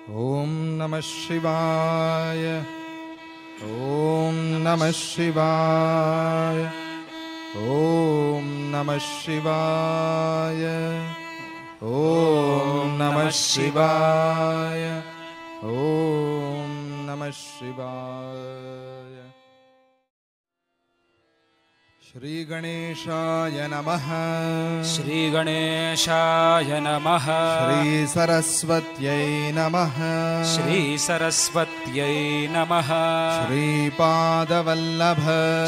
ओम नमः शिवाय। ओम नमः शिवाय। ओम नमः शिवाय। ओम नमः शिवाय। ओम नमः शिवाय। श्री गणेशाय नमः। श्री गणेशाय नमः। श्री सरस्वत्यै नमः। श्री सरस्वत्यै नमः। श्रीपादवल्लभ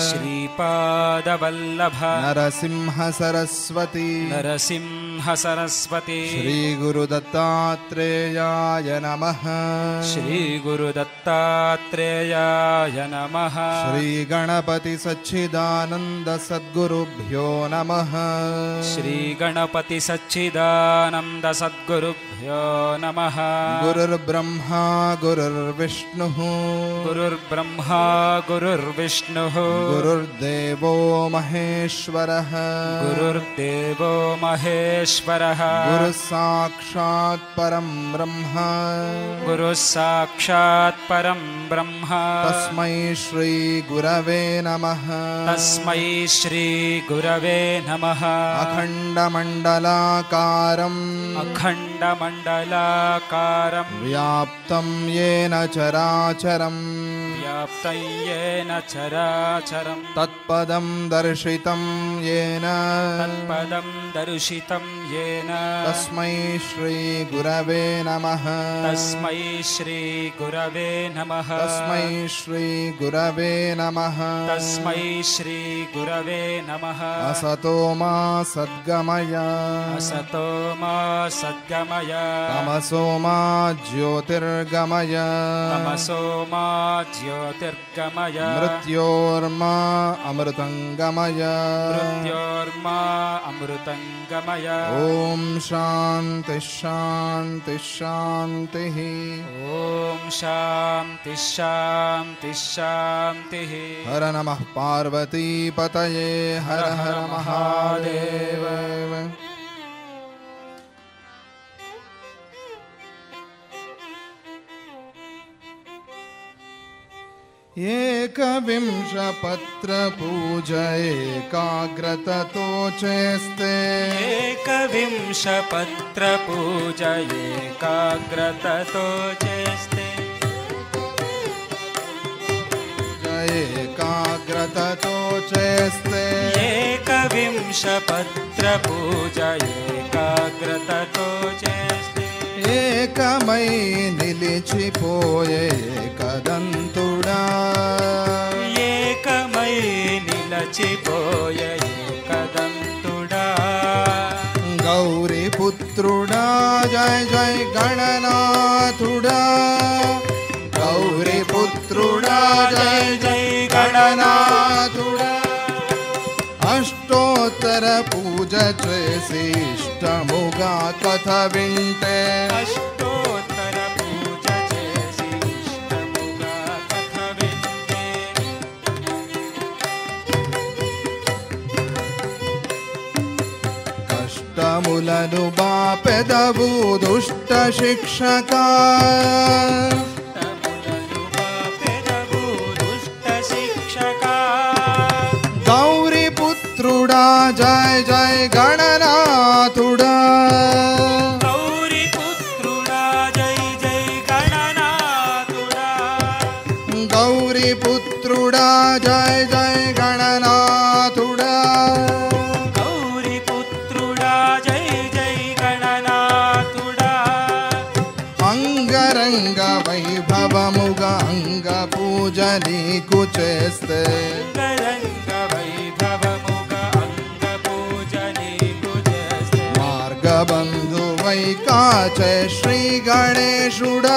श्रीपादवल्लभ नरसिंह सरस्वती नरसिंह सरस्वती श्री गुरुदत्तात्रेयाय नमः। श्री गुरुदत्तात्रेयाय नमः। श्री गणपति सच्चिदानंद सद्गुरुभ्यो नमः। श्री गणपति सच्चिदानंद सद्गुरुभ्यो नमः। गुरुर्ब्रह्मा गुरुर्विष्णुः गुरुर्ब्रह्मा गुरुर्विष्णुः गुरुर्देवो महेश्वरः गुरुर्देवो महेश्वरः गुरुः साक्षात् परं ब्रह्म गुरुः साक्षात् परं ब्रह्म तस्मै श्री गुरवे नमः। तस्मै श्री गुरवे नमः। अखण्डमण्डलाकारम् अखण्डमण्डलाकारं व्याप्तं येन चराचरम् व्याप्तं येन चराचरं तत्पदं दर्शितं येन तत्पदं दर्शितं येन तस्मै श्री गुरवे नमः। तस्मै श्री गुरवे नमः। तस्मै श्री गुरवे नमः। तस्मै श्री गुरवे नमः। असतो मा सद्गमय असतो मा सद्गमय तमसो मा ज्योतिर्गमय तमसो मा ज्योतिर्गमय मृत्योर्मा अमृतंगमय मृत्योर्मा अमृतंगमय। ओम शांति शांति शांति। ओम शांति शांति शांतिः। हर नमः पार्वती पतये हर हर महादेव। एकविंश पत्र पूजा एकाग्रततो चेस्ते एकविंश पत्र पूजा एकाग्रततो चेस्ते एकाग्रततो चेस्ते एकविंश पत्र पूजा एकाग्रततो चेस्ते ఏకమై నిలిచిపోయే ఏకదంతుడా ఏకమై నిలచిపోయే ఏకదంతుడా గౌరీ పుత్రుడా జయ జయ గణనాథుడా గౌరీ పుత్రుడా జయ జయ గణనాథుడా అష్టోత్తర పూజ చేసి ఇష్టముగా కథ వింటే అష్టోత్తర పూజ చేసి ఇష్టముగా కథ వింటే కష్టములను బాపెదవు దుష్ట శిక్షక తములను బాపెదవు దుష్ట శిక్షక గౌరీ పుత్రుడా జయ జయ గణనాథుడా గౌరీ పుత్రుడా జై జై గణనాథుడా గౌరీ పుత్రుడా జయ జయ గణనాథుడా గౌరీ పుత్రుడా జై జై గణనాథుడా అంగరంగ వైభవముగా అంగ పూజ నీకు చేస్తే అంగరంగ వైభవముగా అంగ పూజ నీకు చేస్తే మార్గబంధువై కాచే శ్రీ గణేశుడా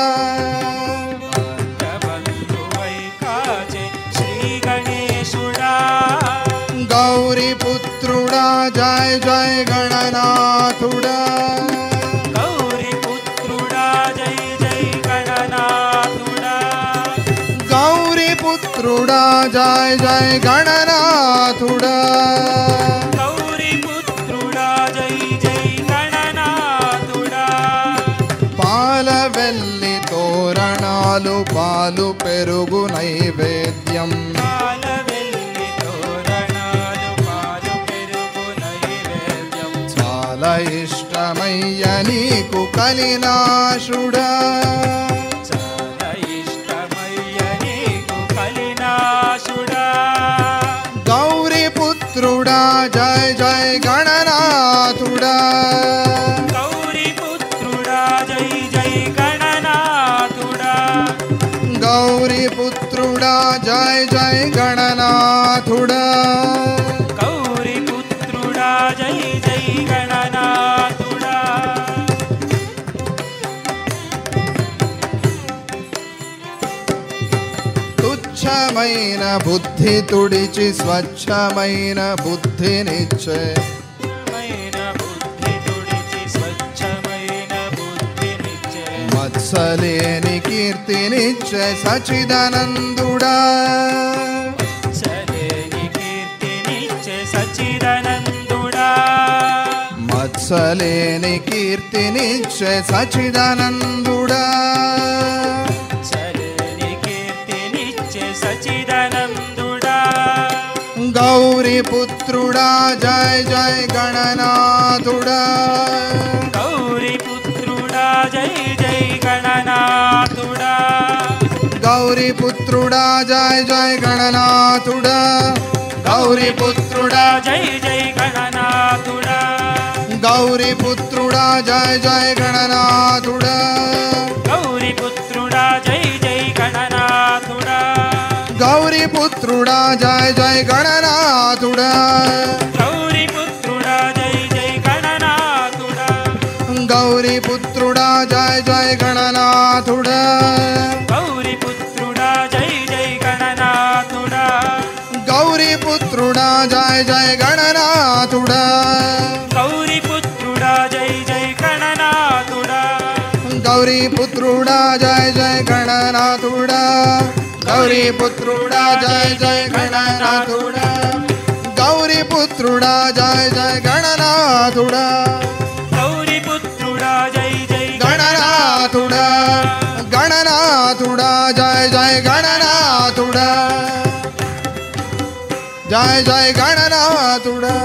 మార్గబంధువై కాచే శ్రీ గణేశుడా గౌరీ పుత్రుడా జయ జయ గణనాథుడా గౌరీ పుత్రుడా జై జై గణనాథుడా గౌరీ పుత్రుడా జయ జయ గణనాథుడా గౌరీ పుత్రుడా జై జై గణనాథుడా పాలవెల్లి తోరణాలు పాలు పెరుగు నైవేద్యం పాలవెల్లి తోరణాలు పాలు పెరుగు నైవేద్యం చాలా ఇష్టమయ్య నీకు కలినాశుడా చాలా ఇష్టమయ్య నీకు కలినాశుడా గౌరీ పుత్రుడా జయ జయ గణనాథుడా గౌరీ పుత్రుడా జై జై గణనాథుడా గౌరీ పుత్రుడా జయ జయ గణనాథుడా గౌరీ పుత్రుడా జై జై గణనాథుడా తుచ్చమైన బుద్ధి తుడిచి స్వచ్ఛమైన బుద్ధినిచ్చే మైన బుద్ధి తుడిచి స్వచ్ఛమైన బుద్ధినిచ్చే మత్సలేని కీర్తినిచ్చే సచిదానందుడా సలేని కీర్తినిచ్చే సచ్చిదానందుడా మత్సలేని కీర్తినిచ్చే సచిదానందుడా సలేని కీర్తినిచ్చే సచ్చిదానందుడా గౌరీ పుత్రుడా జయ జయ గణనాథుడా గౌరీ పుత్రుడా జై జై గణనాథుడా గౌరీ పుత్రుడా జయ జయ గణనాథుడా గౌరీ పుత్రుడా జై జై గణనాథుడా గౌరీ పుత్రుడా జయ జయ గణనాథుడా గౌరీ పుత్రుడా జై జై గణనాథుడా గౌరీ పుత్రుడా జయ జయ గణనాథుడా గౌరీ పుత్రుడా జై జై గణనాథుడా గౌరీ పుత్రుడా జయ జయ గణనాథుడా గౌరీ పుత్రుడా జై జై గణనాథుడా గౌరీ పుత్రుడా జయ జయ గణనాథుడా గౌరీ పుత్రుడా జై జై గణనాథుడా గౌరీ పుత్రుడా జయ జయ గణనాథుడా గౌరీ పుత్రుడా జయ జయ గణనాథుడా గౌరీ పుత్రుడా జయ జయ గణనాథుడా గౌరీ పుత్రుడా జై జై గణనాథుడా గణనాథుడా జయ జయ గణనాథుడా జయ జయ గణనాథుడా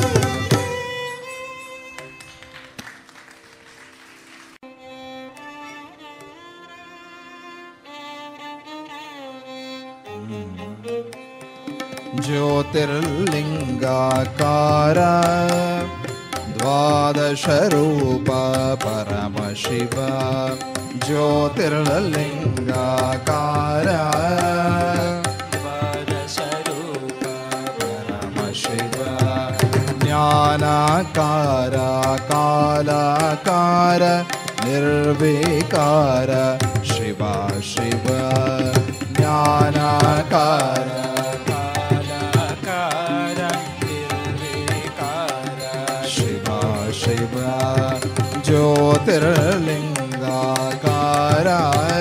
ज्योतिर्लिंगाकार द्वादश रूप परमशिव ज्योतिर्लिंगाकार ద్వాదశరూప परमशिव ज्ञानाकार कालाकार निर्विकार शिवा शिव ज्ञानाकार కాలాకార నిర్వికార शिवा शिव ज्योतिर्लिंगाकार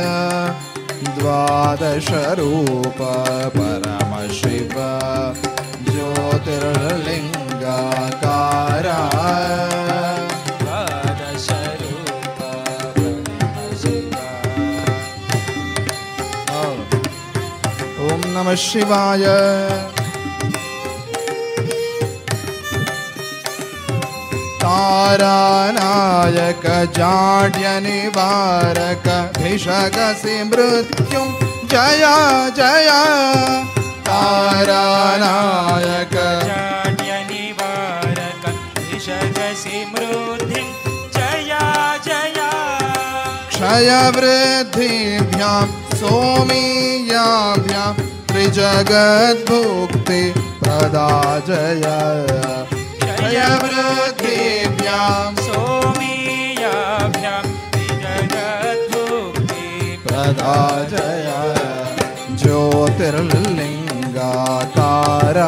द्वादश रूप परमशिव ज्योतिर्लिंगाकार ద్వాదశరూప పరమశివ ओम नमः शिवाय तारानायक जाड्य निवारक भिषगसि मृत्युं जय जय तारानायक जाड्य निवारक विषगसि मृद्धिं जया जया क्षय वृद्धिभ्यां सोमीयाभ्यां त्रिजगद्भुक्ति प्रदा जय क्षय वृद्धिभ्यां सोमीयाभ्यां जगद्भुक्ति प्रदा जय ज्योतिर्लिंगाकार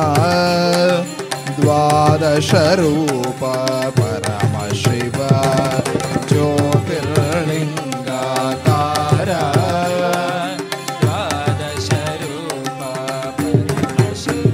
द्वादश रूप परमशिव ज्योतिर्लिंगाकार ద్వాదశరూప పరమశివ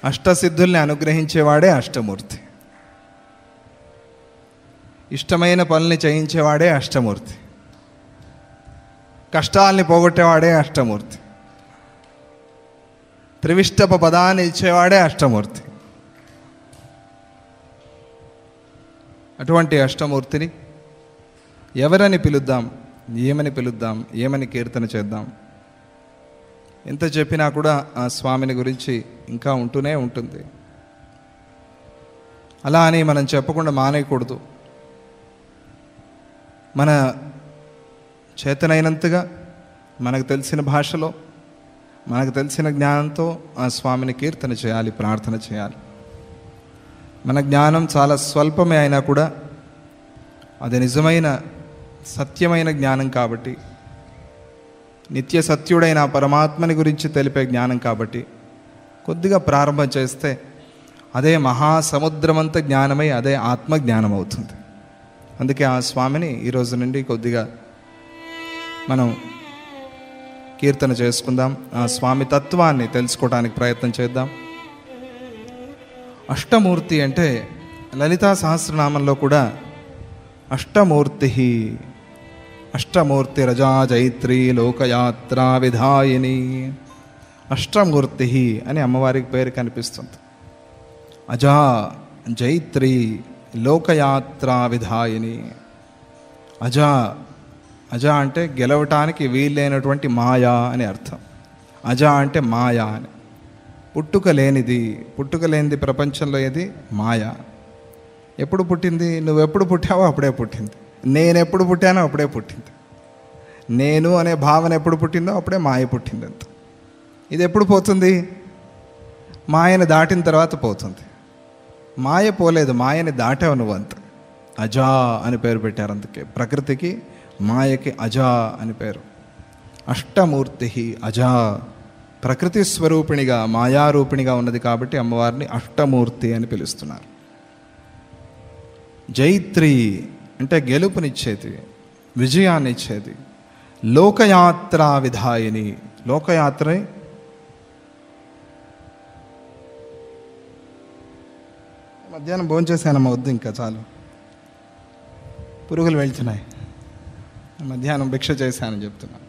అష్టసిద్ధుల్ని అనుగ్రహించేవాడే అష్టమూర్తి. ఇష్టమైన పనుల్ని చేయించేవాడే అష్టమూర్తి. కష్టాల్ని పోగొట్టేవాడే అష్టమూర్తి. త్రివిష్టప పదాన్ని ఇచ్చేవాడే అష్టమూర్తి. అటువంటి అష్టమూర్తిని ఎవరని పిలుద్దాం, ఏమని పిలుద్దాం, ఏమని కీర్తన చేద్దాం? ఎంత చెప్పినా కూడా ఆ స్వామిని గురించి ఇంకా ఉంటూనే ఉంటుంది. అలా అని మనం చెప్పకుండా మానేయకూడదు. మన చేతనైనంతగా మనకు తెలిసిన భాషలో, మనకు తెలిసిన జ్ఞానంతో ఆ స్వామిని కీర్తన చేయాలి, ప్రార్థన చేయాలి. మన జ్ఞానం చాలా స్వల్పమే అయినా కూడా అది నిజమైన సత్యమైన జ్ఞానం కాబట్టి, నిత్య సత్యుడైన పరమాత్మని గురించి తెలిపే జ్ఞానం కాబట్టి కొద్దిగా ప్రారంభం చేస్తే అదే మహాసముద్రమంత జ్ఞానమై అదే ఆత్మజ్ఞానం అవుతుంది. అందుకే ఆ స్వామిని ఈరోజు నుండి కొద్దిగా మనం కీర్తన చేసుకుందాం. ఆ స్వామి తత్వాన్ని తెలుసుకోవడానికి ప్రయత్నం చేద్దాం. అష్టమూర్తి అంటే లలితా సహస్రనామంలో కూడా అష్టమూర్తి, అష్టమూర్తి రజా జైత్రి లోకయాత్రా విధాయిని, అష్టమూర్తి అని అమ్మవారికి పేరు కనిపిస్తుంది. అజా జైత్రి లోకయాత్రా విధాయిని. అజా, అజా అంటే గెలవటానికి వీలైనటువంటి మాయా అని అర్థం. అజా అంటే మాయా అని. పుట్టుక లేనిది ప్రపంచంలో ఏది? మాయా. ఎప్పుడు పుట్టింది? నువ్వెప్పుడు పుట్టావో అప్పుడే పుట్టింది. నేను ఎప్పుడు పుట్టానో అప్పుడే పుట్టింది. నేను అనే భావన ఎప్పుడు పుట్టిందో అప్పుడే మాయ పుట్టింది. అంత ఇది ఎప్పుడు పోతుంది? మాయని దాటిన తర్వాత పోతుంది. మాయ పోలేదు, మాయని దాటావు నువ్వు. అంత అజా అని పేరు పెట్టారు. అందుకే ప్రకృతికి మాయకి అజా అని పేరు. అష్టమూర్తి అజా, ప్రకృతి స్వరూపిణిగా మాయారూపిణిగా ఉన్నది కాబట్టి అమ్మవారిని అష్టమూర్తి అని పిలుస్తున్నారు. జైత్రి అంటే గెలుపునిచ్చేది, విజయాన్ని ఇచ్చేది. లోకయాత్రా విధాయిని, లోకయాత్ర మధ్యాహ్నం భోంచేసానమ్మ, వద్దు ఇంకా చాలు, పురుగులు వెళ్తున్నాయి. మధ్యాహ్నం భిక్ష చేశానని చెప్తున్నాను.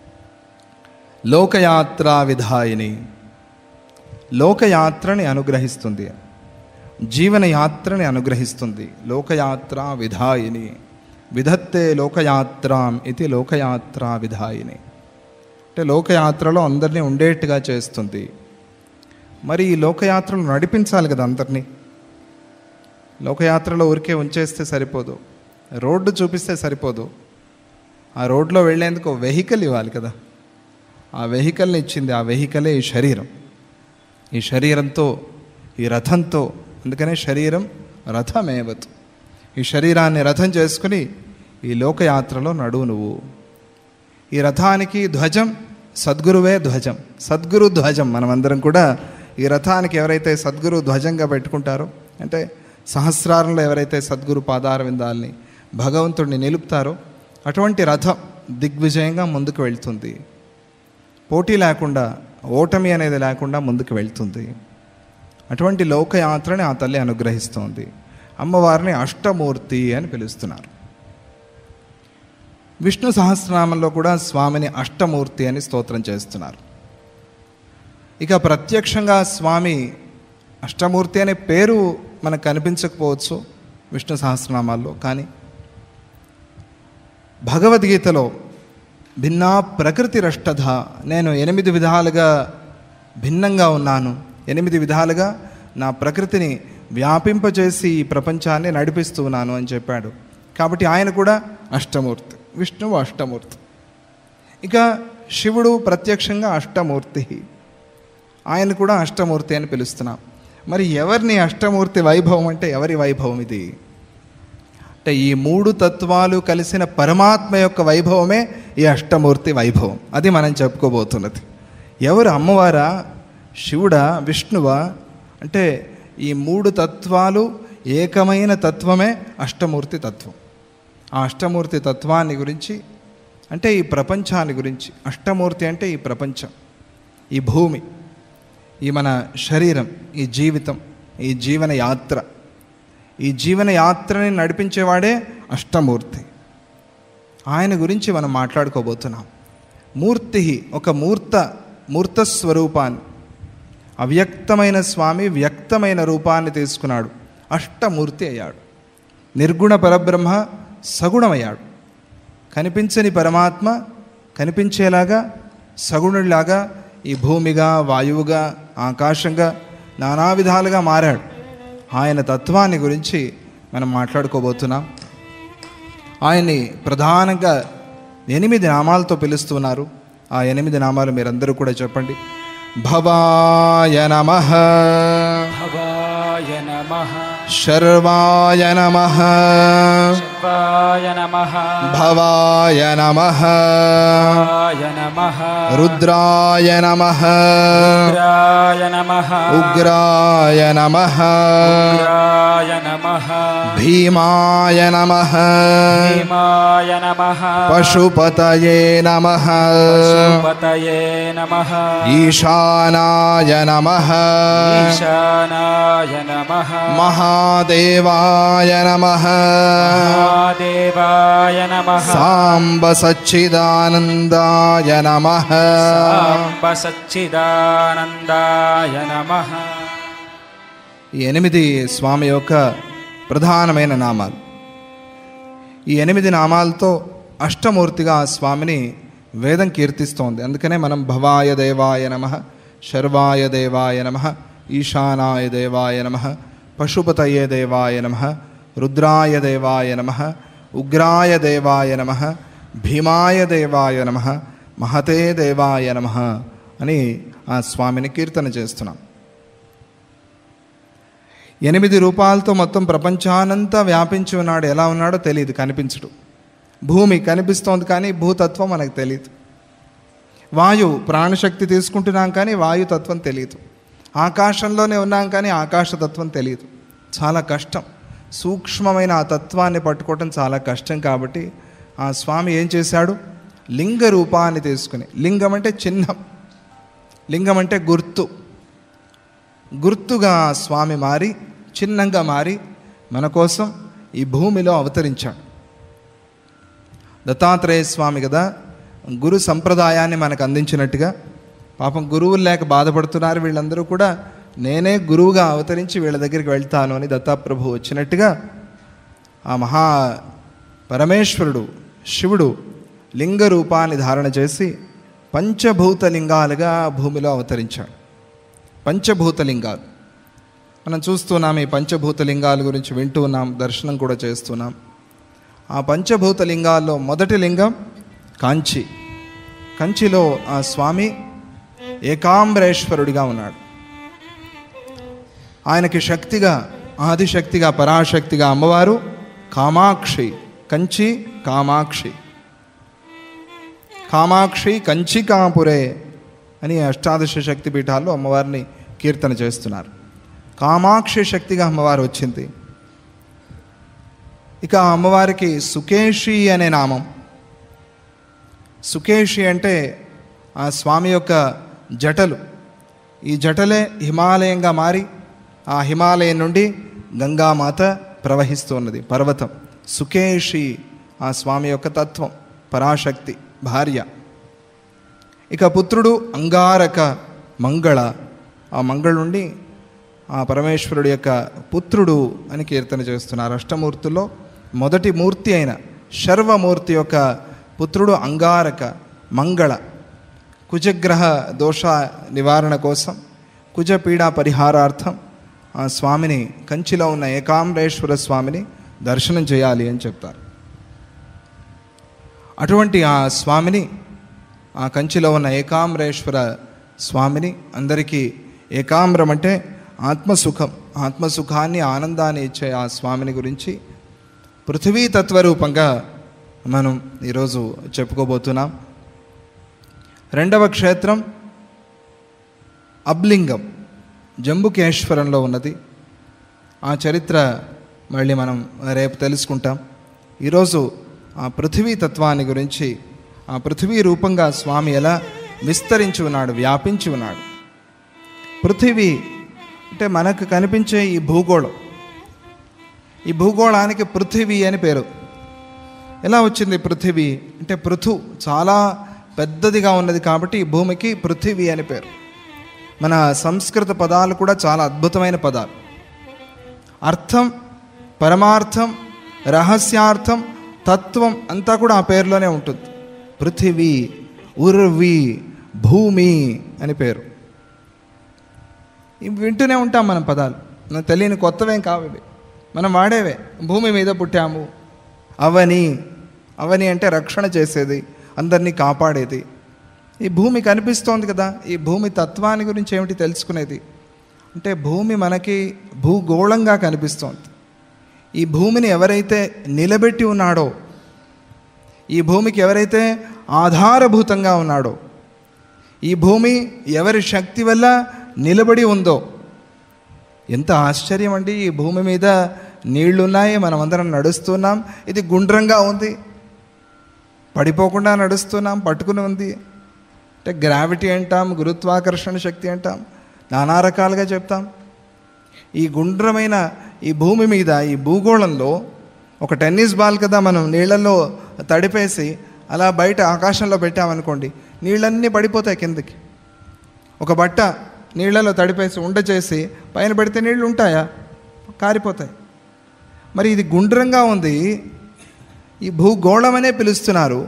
లోకయాత్రా విధాయిని, లోకయాత్రని అనుగ్రహిస్తుంది, జీవనయాత్రని అనుగ్రహిస్తుంది. లోకయాత్రా విధాయిని, విధత్తే లోకయాత్రాం ఇది లోకయాత్రా విధాయిని. అంటే లోకయాత్రలో అందరినీ ఉండేట్టుగా చేస్తుంది. మరి ఈ లోకయాత్రలు నడిపించాలి కదా అందరినీ. లోకయాత్రలో ఊరికే ఉంచేస్తే సరిపోదు, రోడ్డు చూపిస్తే సరిపోదు. ఆ రోడ్లో వెళ్ళేందుకు వెహికల్ ఇవ్వాలి కదా. ఆ వెహికల్ని ఇచ్చింది, ఆ వెహికలే ఈ శరీరం. ఈ శరీరంతో, ఈ రథంతో, అందుకనే శరీరం రథమేవతు. ఈ శరీరాన్ని రథం చేసుకుని ఈ లోకయాత్రలో నడువు నువ్వు. ఈ రథానికి ధ్వజం సద్గురువే ధ్వజం, సద్గురు ధ్వజం. మనమందరం కూడా ఈ రథానికి ఎవరైతే సద్గురు ధ్వజంగా పెట్టుకుంటారో, అంటే సహస్రారంలో ఎవరైతే సద్గురు పాదార విందాల్ని, భగవంతుడిని నిలుపుతారో అటువంటి రథం దిగ్విజయంగా ముందుకు వెళ్తుంది. పోటీ లేకుండా, ఓటమి అనేది లేకుండా ముందుకు వెళ్తుంది. అటువంటి లోకయాత్రని ఆ తల్లి అనుగ్రహిస్తోంది. అమ్మవారిని అష్టమూర్తి అని పిలుస్తున్నారు. విష్ణు సహస్రనామంలో కూడా స్వామిని అష్టమూర్తి అని స్తోత్రం చేస్తున్నారు. ఇక ప్రత్యక్షంగా స్వామి అష్టమూర్తి అనే పేరు మనకు కనిపించకపోవచ్చు విష్ణు సహస్రనామాల్లో, కానీ భగవద్గీతలో భిన్నా ప్రకృతిరష్టధ, నేను 8 విధాలుగా భిన్నంగా ఉన్నాను, 8 విధాలుగా నా ప్రకృతిని వ్యాపింపజేసి ఈ ప్రపంచాన్ని నడిపిస్తూ ఉన్నాను అని చెప్పాడు. కాబట్టి ఆయన కూడా అష్టమూర్తి, విష్ణువు అష్టమూర్తి. ఇక శివుడు ప్రత్యక్షంగా అష్టమూర్తి, ఆయన కూడా అష్టమూర్తి అని పిలుస్తున్నాం. మరి ఎవరిని అష్టమూర్తి వైభవం అంటే ఎవరి వైభవం ఇది? అంటే ఈ 3 తత్వాలు కలిసిన పరమాత్మ యొక్క వైభవమే ఈ అష్టమూర్తి వైభవం. అది మనం చెప్పుకోబోతున్నది. ఎవరు? అమ్మవారా, శివుడా, విష్ణువా? అంటే ఈ 3 తత్వాలు ఏకమైన తత్వమే అష్టమూర్తి తత్వం. ఆ అష్టమూర్తి తత్వాన్ని గురించి, అంటే ఈ ప్రపంచాన్ని గురించి. అష్టమూర్తి అంటే ఈ ప్రపంచం, ఈ భూమి, ఈ మన శరీరం, ఈ జీవితం, ఈ జీవన యాత్ర, ఈ జీవన యాత్రని నడిపించేవాడే అష్టమూర్తి. ఆయన గురించి మనం మాట్లాడుకోబోతున్నాం. మూర్తి, ఒక మూర్త స్వరూపాన్ని, అవ్యక్తమైన స్వామి వ్యక్తమైన రూపాన్ని తీసుకున్నాడు, అష్టమూర్తి అయ్యాడు. నిర్గుణ పరబ్రహ్మ సగుణమయ్యాడు. కనిపించని పరమాత్మ కనిపించేలాగా సగుణుడిలాగా ఈ భూమిగా, వాయువుగా, ఆకాశంగా నానా విధాలుగా మారాడు. ఆయన తత్వాన్ని గురించి మనం మాట్లాడుకోబోతున్నాం. ఆయన్ని ప్రధానంగా 8 నామాలతో పిలుస్తున్నారు. ఆ 8 నామాలు మీరందరూ కూడా చెప్పండి. భవాయ నమః, భవాయ నమః, శర్వాయ నమః, శర్వాయ నమః, భవాయ నమః, భవాయ నమః, రుద్రాయ నమః, రుద్రాయ నమః, ఉగ్రాయ నమః, ఉగ్రాయ నమః, భీమాయ నమః, భీమాయ నమః, పశుపతయే నమః, పశుపతయే నమః, ఈశానాయ నమః, ఈశానాయ నమః, మహాదేవాయ నమః, మహాదేవాయ నమః, సాంబ సచ్చిదానందాయ నమః. సాంబ సచ్చిదానందాయ నమః. ఈ 8 స్వామి యొక్క ప్రధానమైన నామాలు. ఈ 8 నామాలతో అష్టమూర్తిగా ఆ స్వామిని వేదం కీర్తిస్తోంది. అందుకనే మనం భవాయ దేవాయ నమః, శర్వాయ దేవాయ నమః, ఈశానాయ దేవాయ నమః, పశుపతయే దేవాయ నమః, రుద్రాయ దేవాయ నమః, ఉగ్రాయ దేవాయ నమః, భీమాయ దేవాయ నమః, మహతే దేవాయ నమః అని ఆ స్వామిని కీర్తన చేస్తున్నాం. 8 రూపాలతో మొత్తం ప్రపంచానంతా వ్యాపించి ఉన్నాడు. ఎలా ఉన్నాడో తెలియదు, కనిపించడు. భూమి కనిపిస్తోంది కానీ భూతత్వం మనకు తెలియదు. వాయువు ప్రాణశక్తి తీసుకుంటున్నాం కానీ వాయుతత్వం తెలియదు. ఆకాశంలోనే ఉన్నాం కానీ ఆకాశతత్వం తెలియదు. చాలా కష్టం. సూక్ష్మమైన ఆ తత్వాన్ని పట్టుకోవటం చాలా కష్టం. కాబట్టి ఆ స్వామి ఏం చేశాడు? లింగ రూపాన్ని తీసుకుని, లింగం అంటే చిహ్నం, లింగం అంటే గుర్తుగా ఆ స్వామి మారి, చిహ్నంగా మారి మన కోసం ఈ భూమిలో అవతరించాడు. దత్తాత్రేయ స్వామి కదా గురు సంప్రదాయాన్ని మనకు అందించినట్టుగా, పాపం గురువులు లేక బాధపడుతున్నారు వీళ్ళందరూ కూడా, నేనే గురువుగా అవతరించి వీళ్ళ దగ్గరికి వెళ్తాను అని దత్తాప్రభు వచ్చినట్టుగా ఆ మహా పరమేశ్వరుడు శివుడు లింగ రూపాన్ని ధారణ చేసి పంచభూత లింగాలుగా భూమిలో అవతరించాడు. పంచభూత లింగాలు మనం చూస్తున్నాం. ఈ పంచభూత లింగాల గురించి వింటూ ఉన్నాం, దర్శనం కూడా చేస్తున్నాం. ఆ పంచభూత లింగాల్లో మొదటి లింగం కాంచి. కంచిలో ఆ స్వామి ఏకాంబరేశ్వరుడిగా ఉన్నాడు. ఆయనకి శక్తిగా, ఆదిశక్తిగా, పరాశక్తిగా అమ్మవారు కామాక్షి. కంచి కామాక్షి, కామాక్షి కంచికాపురే అని అష్టాదశ శక్తి పీఠాల్లో అమ్మవారిని కీర్తన చేస్తున్నారు. కామాక్షి శక్తిగా అమ్మవారు వచ్చింది. ఇక అమ్మవారికి సుకేషి అనే నామం. సుకేషి అంటే ఆ స్వామి యొక్క జటలు. ఈ జటలే హిమాలయంగా మారి ఆ హిమాలయం నుండి గంగామాత ప్రవహిస్తున్నది, పర్వతం. సుకేషి ఆ స్వామి యొక్క తత్వం, పరాశక్తి భార్య. ఇక పుత్రుడు అంగారక మంగళ. ఆ మంగళుండి ఆ పరమేశ్వరుడి యొక్క పుత్రుడు అని కీర్తన చేస్తున్నారు. అష్టమూర్తుల్లో మొదటి మూర్తి అయిన శర్వమూర్తి యొక్క పుత్రుడు అంగారక మంగళ. కుజగ్రహ దోష నివారణ కోసం, కుజపీడా పరిహారార్థం ఆ స్వామిని, కంచిలో ఉన్న ఏకాంబరేశ్వర స్వామిని దర్శనం చేయాలి అని చెప్తారు. అటువంటి ఆ స్వామిని, ఆ కంచిలో ఉన్న ఏకాంబరేశ్వర స్వామిని, అందరికీ ఏకాంబరం అంటే ఆత్మసుఖం, ఆత్మసుఖాన్ని, ఆనందాన్ని ఇచ్చే ఆ స్వామిని గురించి పృథివీ తత్వరూపంగా మనం ఈరోజు చెప్పుకోబోతున్నాం. రెండవ క్షేత్రం అబ్లింగం, జంబుకేశ్వరంలో ఉన్నది. ఆ చరిత్ర మళ్ళీ మనం రేపు తెలుసుకుంటాం. ఈరోజు ఆ పృథివీ తత్వాన్ని గురించి, ఆ పృథివీ రూపంగా స్వామి ఎలా విస్తరించి ఉన్నాడు, వ్యాపించి ఉన్నాడు. పృథివీ అంటే మనకు కనిపించే ఈ భూగోళం, ఈ భూగోళానికి పృథివీ అని పేరు. ఎలా వచ్చింది పృథివీ అంటే పృథు చాలా పెద్దదిగా ఉన్నది కాబట్టి ఈ భూమికి పృథివీ అని పేరు. మన సంస్కృత పదాలు కూడా చాలా అద్భుతమైన పదాలు. అర్థం, పరమార్థం, రహస్యార్థం, తత్వం అంతా కూడా ఆ పేరులోనే ఉంటుంది. పృథివీ, ఉర్వి, భూమి అని పేరు. ఇవి వింటూనే ఉంటాం మనం పదాలు, మనకు తెలియని కొత్తవేం కావు ఇవి, మనం వాడేవే. భూమి మీద పుట్టాము, అవని, అవని అంటే రక్షణ చేసేది, అందరినీ కాపాడేది. ఈ భూమి కనిపిస్తోంది కదా, ఈ భూమి తత్వాన్ని గురించి ఏమిటి తెలుసుకునేది అంటే భూమి మనకి భూగోళంగా కనిపిస్తోంది. ఈ భూమిని ఎవరైతే నిలబెట్టి ఉన్నాడో, ఈ భూమికి ఎవరైతే ఆధారభూతంగా ఉన్నాడో, ఈ భూమి ఎవరి శక్తి వల్ల నిలబడి ఉందో, ఎంత ఆశ్చర్యం అండి. ఈ భూమి మీద నీళ్లున్నాయి, మనం అందరం నడుస్తున్నాం, ఇది గుండ్రంగా ఉంది, పడిపోకుండా నడుస్తున్నాం, పట్టుకుని ఉంది. అంటే గ్రావిటీ అంటాం, గురుత్వాకర్షణ శక్తి అంటాం, నానా రకాలుగా చెప్తాం. ఈ గుండ్రమైన ఈ భూమి మీద, ఈ భూగోళంలో ఒక టెన్నిస్ బాల్ కదా మనం నీళ్ళల్లో తడిపేసి అలా బయట ఆకాశంలో పెట్టామనుకోండి, నీళ్ళన్నీ పడిపోతాయి కిందకి. ఒక బట్ట నీళ్ళలో తడిపేసి ఉండ చేసి పైన పెడితే నీళ్ళు ఉంటాయా? కారిపోతాయి. మరి ఇది గుండ్రంగా ఉంది, ఈ భూగోళం అనే పిలుస్తున్నారు.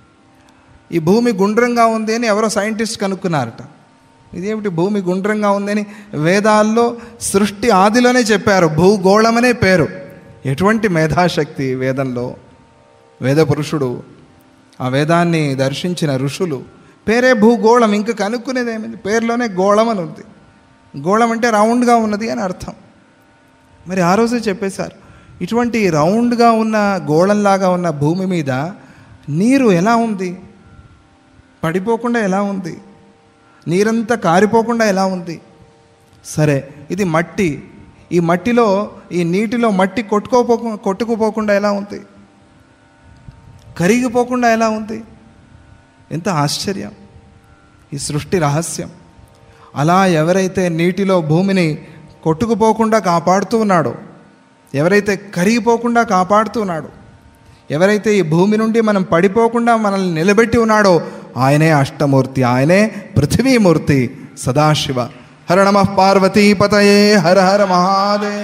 ఈ భూమి గుండ్రంగా ఉంది అని ఎవరో సైంటిస్ట్ కనుక్కున్నారట. ఇదేమిటి భూమి గుండ్రంగా ఉందని వేదాల్లో సృష్టి ఆదిలోనే చెప్పారు, భూగోళం అనే పేరు. ఎటువంటి మేధాశక్తి వేదంలో! వేద పురుషుడు, ఆ వేదాన్ని దర్శించిన ఋషులు, పేరే భూగోళం, ఇంకా కనుక్కునేది ఏమైంది, పేరులోనే గోళం అని ఉంది. గోళం అంటే రౌండ్గా ఉన్నది అని అర్థం. మరి ఆ రోజే చెప్పేశారు, ఇటువంటి రౌండ్గా ఉన్న గోళంలాగా ఉన్న భూమి మీద నీరు ఎలా ఉంది, పడిపోకుండా ఎలా ఉంది, నీరంతా కారిపోకుండా ఎలా ఉంది? సరే, ఇది మట్టి, ఈ మట్టిలో, ఈ నీటిలో మట్టి కొట్టుకుపోకుండా ఎలా ఉంది, కరిగిపోకుండా ఎలా ఉంది? ఎంత ఆశ్చర్యం ఈ సృష్టి రహస్యం. అలా ఎవరైతే నీటిలో భూమిని కొట్టుకుపోకుండా కాపాడుతూ ఉన్నాడో, ఎవరైతే కరిగిపోకుండా కాపాడుతూ ఉన్నాడో, ఎవరైతే ఈ భూమి నుండి మనం పడిపోకుండా మనల్ని నిలబెట్టి ఉన్నాడో, ఆయనే అష్టమూర్తి, ఆయనే పృథివీమూర్తి సదాశివ. హర నమః పార్వతీపతయే, హర హర మహాదేవ్.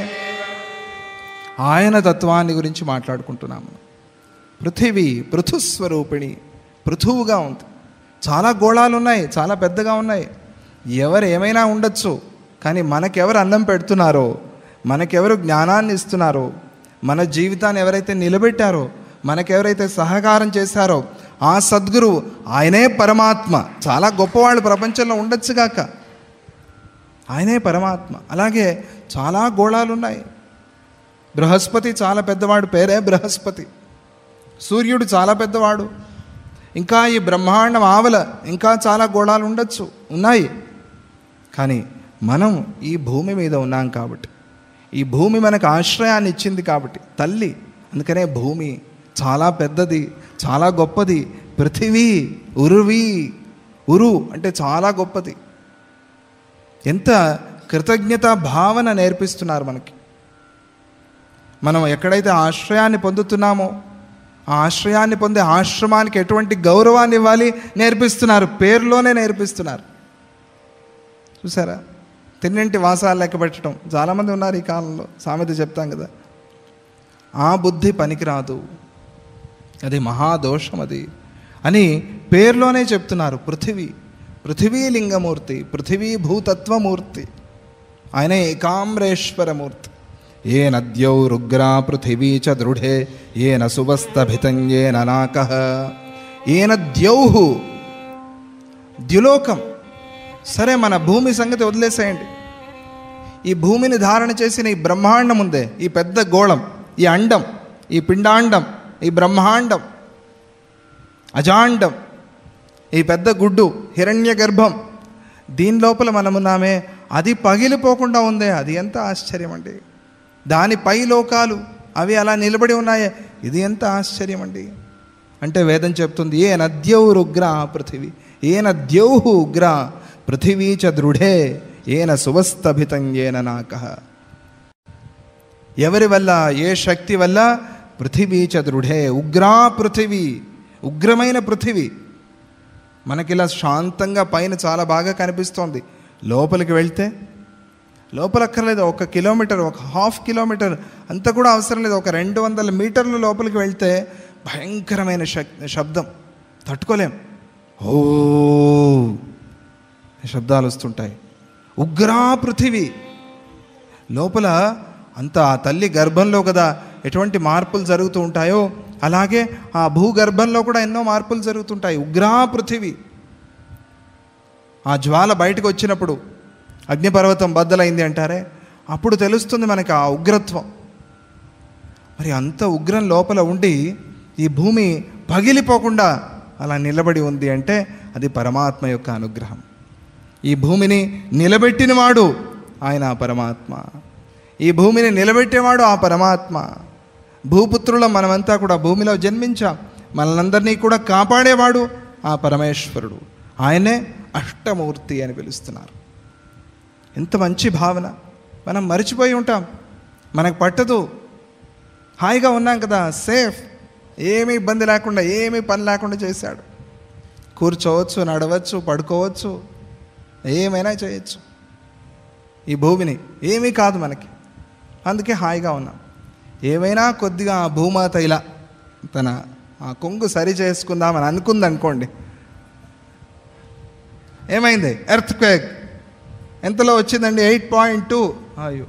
ఆయన తత్వాన్ని గురించి మాట్లాడుకుంటున్నాము. పృథివీ పృథుస్వరూపిణి, పృథువుగా ఉంది. చాలా గోళాలు ఉన్నాయి, చాలా పెద్దగా ఉన్నాయి. ఎవరు ఏమైనా ఉండొచ్చు, కానీ మనకెవరు అన్నం పెడుతున్నారో, మనకెవరు జ్ఞానాన్ని ఇస్తున్నారో, మన జీవితాన్ని ఎవరైతే నిలబెట్టారో, మనకెవరైతే సహకారం చేశారో, ఆ సద్గురువు ఆయనే పరమాత్మ. చాలా గొప్పవాళ్ళు ప్రపంచంలో ఉండొచ్చుగాక, ఆయనే పరమాత్మ. అలాగే చాలా గోళాలు ఉన్నాయి. బృహస్పతి చాలా పెద్దవాడు, పేరే బృహస్పతి. సూర్యుడు చాలా పెద్దవాడు. ఇంకా ఈ బ్రహ్మాండం ఆవల ఇంకా చాలా గోళాలు ఉండొచ్చు, ఉన్నాయి. కానీ మనం ఈ భూమి మీద ఉన్నాం కాబట్టి, ఈ భూమి మనకు ఆశ్రయాన్ని ఇచ్చింది కాబట్టి తల్లి, అందుకనే భూమి చాలా పెద్దది, చాలా గొప్పది. పృథివీ, ఉర్వి, ఉరు అంటే చాలా గొప్పది. ఎంత కృతజ్ఞతా భావన నేర్పిస్తున్నారు మనకి. మనం ఎక్కడైతే ఆశ్రయాన్ని పొందుతున్నామో, ఆ ఆశ్రయాన్ని పొందే ఆశ్రమానికి ఎటువంటి గౌరవాన్ని ఇవ్వాలి నేర్పిస్తున్నారు, పేరులోనే నేర్పిస్తున్నారు. చూసారా, తిన్నింటి వాసాలు లెక్క పెట్టడం చాలామంది ఉన్నారు ఈ కాలంలో. సామెత చెప్తాం కదా, ఆ బుద్ధి పనికిరాదు, అది మహాదోషం అది అని పేరులోనే చెప్తున్నారు. పృథివీ, పృథివీ లింగమూర్తి, పృథివీ భూతత్వమూర్తి, ఆయన ఏకామ్రేశ్వరమూర్తి. ఏ నద్యౌ రుగ్రా పృథివీ చ దృఢే, ఏ నసువస్తభితం ఏ ననాకః, ఏ నద్యౌహు ద్యులోకం. సరే, మన భూమి సంగతి వదిలేసేయండి. ఈ భూమిని ధారణ చేసిన ఈ బ్రహ్మాండం ఉందే, ఈ పెద్ద గోళం, ఈ అండం, ఈ పిండాండం, ఈ బ్రహ్మాండం, అజాండం, ఈ పెద్ద గుడ్డు హిరణ్య గర్భం, దీని లోపల మనమున్నామే, అది పగిలిపోకుండా ఉందే, అది ఎంత ఆశ్చర్యం అండి. దాని పై లోకాలు అవి అలా నిలబడి ఉన్నాయే, ఇది ఎంత ఆశ్చర్యం అండి. అంటే వేదం చెప్తుంది, ఏ నద్యౌ రుగ్ర పృథివీ, ఏ నద్యౌహు ఉగ్ర పృథివీ చ దృఢే, ఏన సువస్తభితం ఏన నాకః. ఎవరి వల్ల, ఏ శక్తి వల్ల? పృథివీ చ దృఢే, ఉగ్రా పృథివీ, ఉగ్రమైన పృథివీ. మనకిలా శాంతంగా పైన చాలా బాగా కనిపిస్తోంది. లోపలికి వెళ్తే, లోపలక్కర్లేదు, 1 కిలోమీటర్, 1/2 కిలోమీటర్ అంతా కూడా అవసరం లేదు, 200 మీటర్లు లోపలికి వెళ్తే భయంకరమైన శబ్దం, తట్టుకోలేం. ఓ శబ్దాలు వస్తుంటాయి. ఉగ్రా పృథివీ. లోపల అంత ఆ తల్లి గర్భంలో కదా ఎటువంటి మార్పులు జరుగుతూ ఉంటాయో, అలాగే ఆ భూగర్భంలో కూడా ఎన్నో మార్పులు జరుగుతుంటాయి. ఉగ్రా పృథివీ. ఆ జ్వాల బయటకు వచ్చినప్పుడు అగ్నిపర్వతం బద్దలైంది అంటారే, అప్పుడు తెలుస్తుంది మనకి ఆ ఉగ్రత్వం. మరి అంత ఉగ్రం లోపల ఉండి ఈ భూమి పగిలిపోకుండా అలా నిలబడి ఉంది అంటే అది పరమాత్మ యొక్క అనుగ్రహం. ఈ భూమిని నిలబెట్టినవాడు ఆయన పరమాత్మ. ఈ భూమిని నిలబెట్టేవాడు ఆ పరమాత్మ. భూపుత్రులం మనమంతా కూడా భూమిలో జన్మించాం. మనలందరినీ కూడా కాపాడేవాడు ఆ పరమేశ్వరుడు. ఆయనే అష్టమూర్తి అని పిలుస్తున్నారు. ఎంత మంచి భావన. మనం మర్చిపోయి ఉంటాం, మనకు పట్టదు. హాయిగా ఉన్నాం కదా, సేఫ్, ఏమీ ఇబ్బంది లేకుండా, ఏమీ పని లేకుండా చేశాడు. కూర్చోవచ్చు, నడవచ్చు, పడుకోవచ్చు, ఏమైనా చేయొచ్చు. ఈ భూమిని ఏమీ కాదు మనకి, అందుకే హాయిగా ఉన్నాం. ఏమైనా కొద్దిగా ఆ భూమాత ఇలా తన ఆ కొంగు సరి చేసుకుందామని అనుకుందనుకోండి, ఏమైంది? Earthquake. ఎంతలో వచ్చిందండి? 8.2. అయ్యో,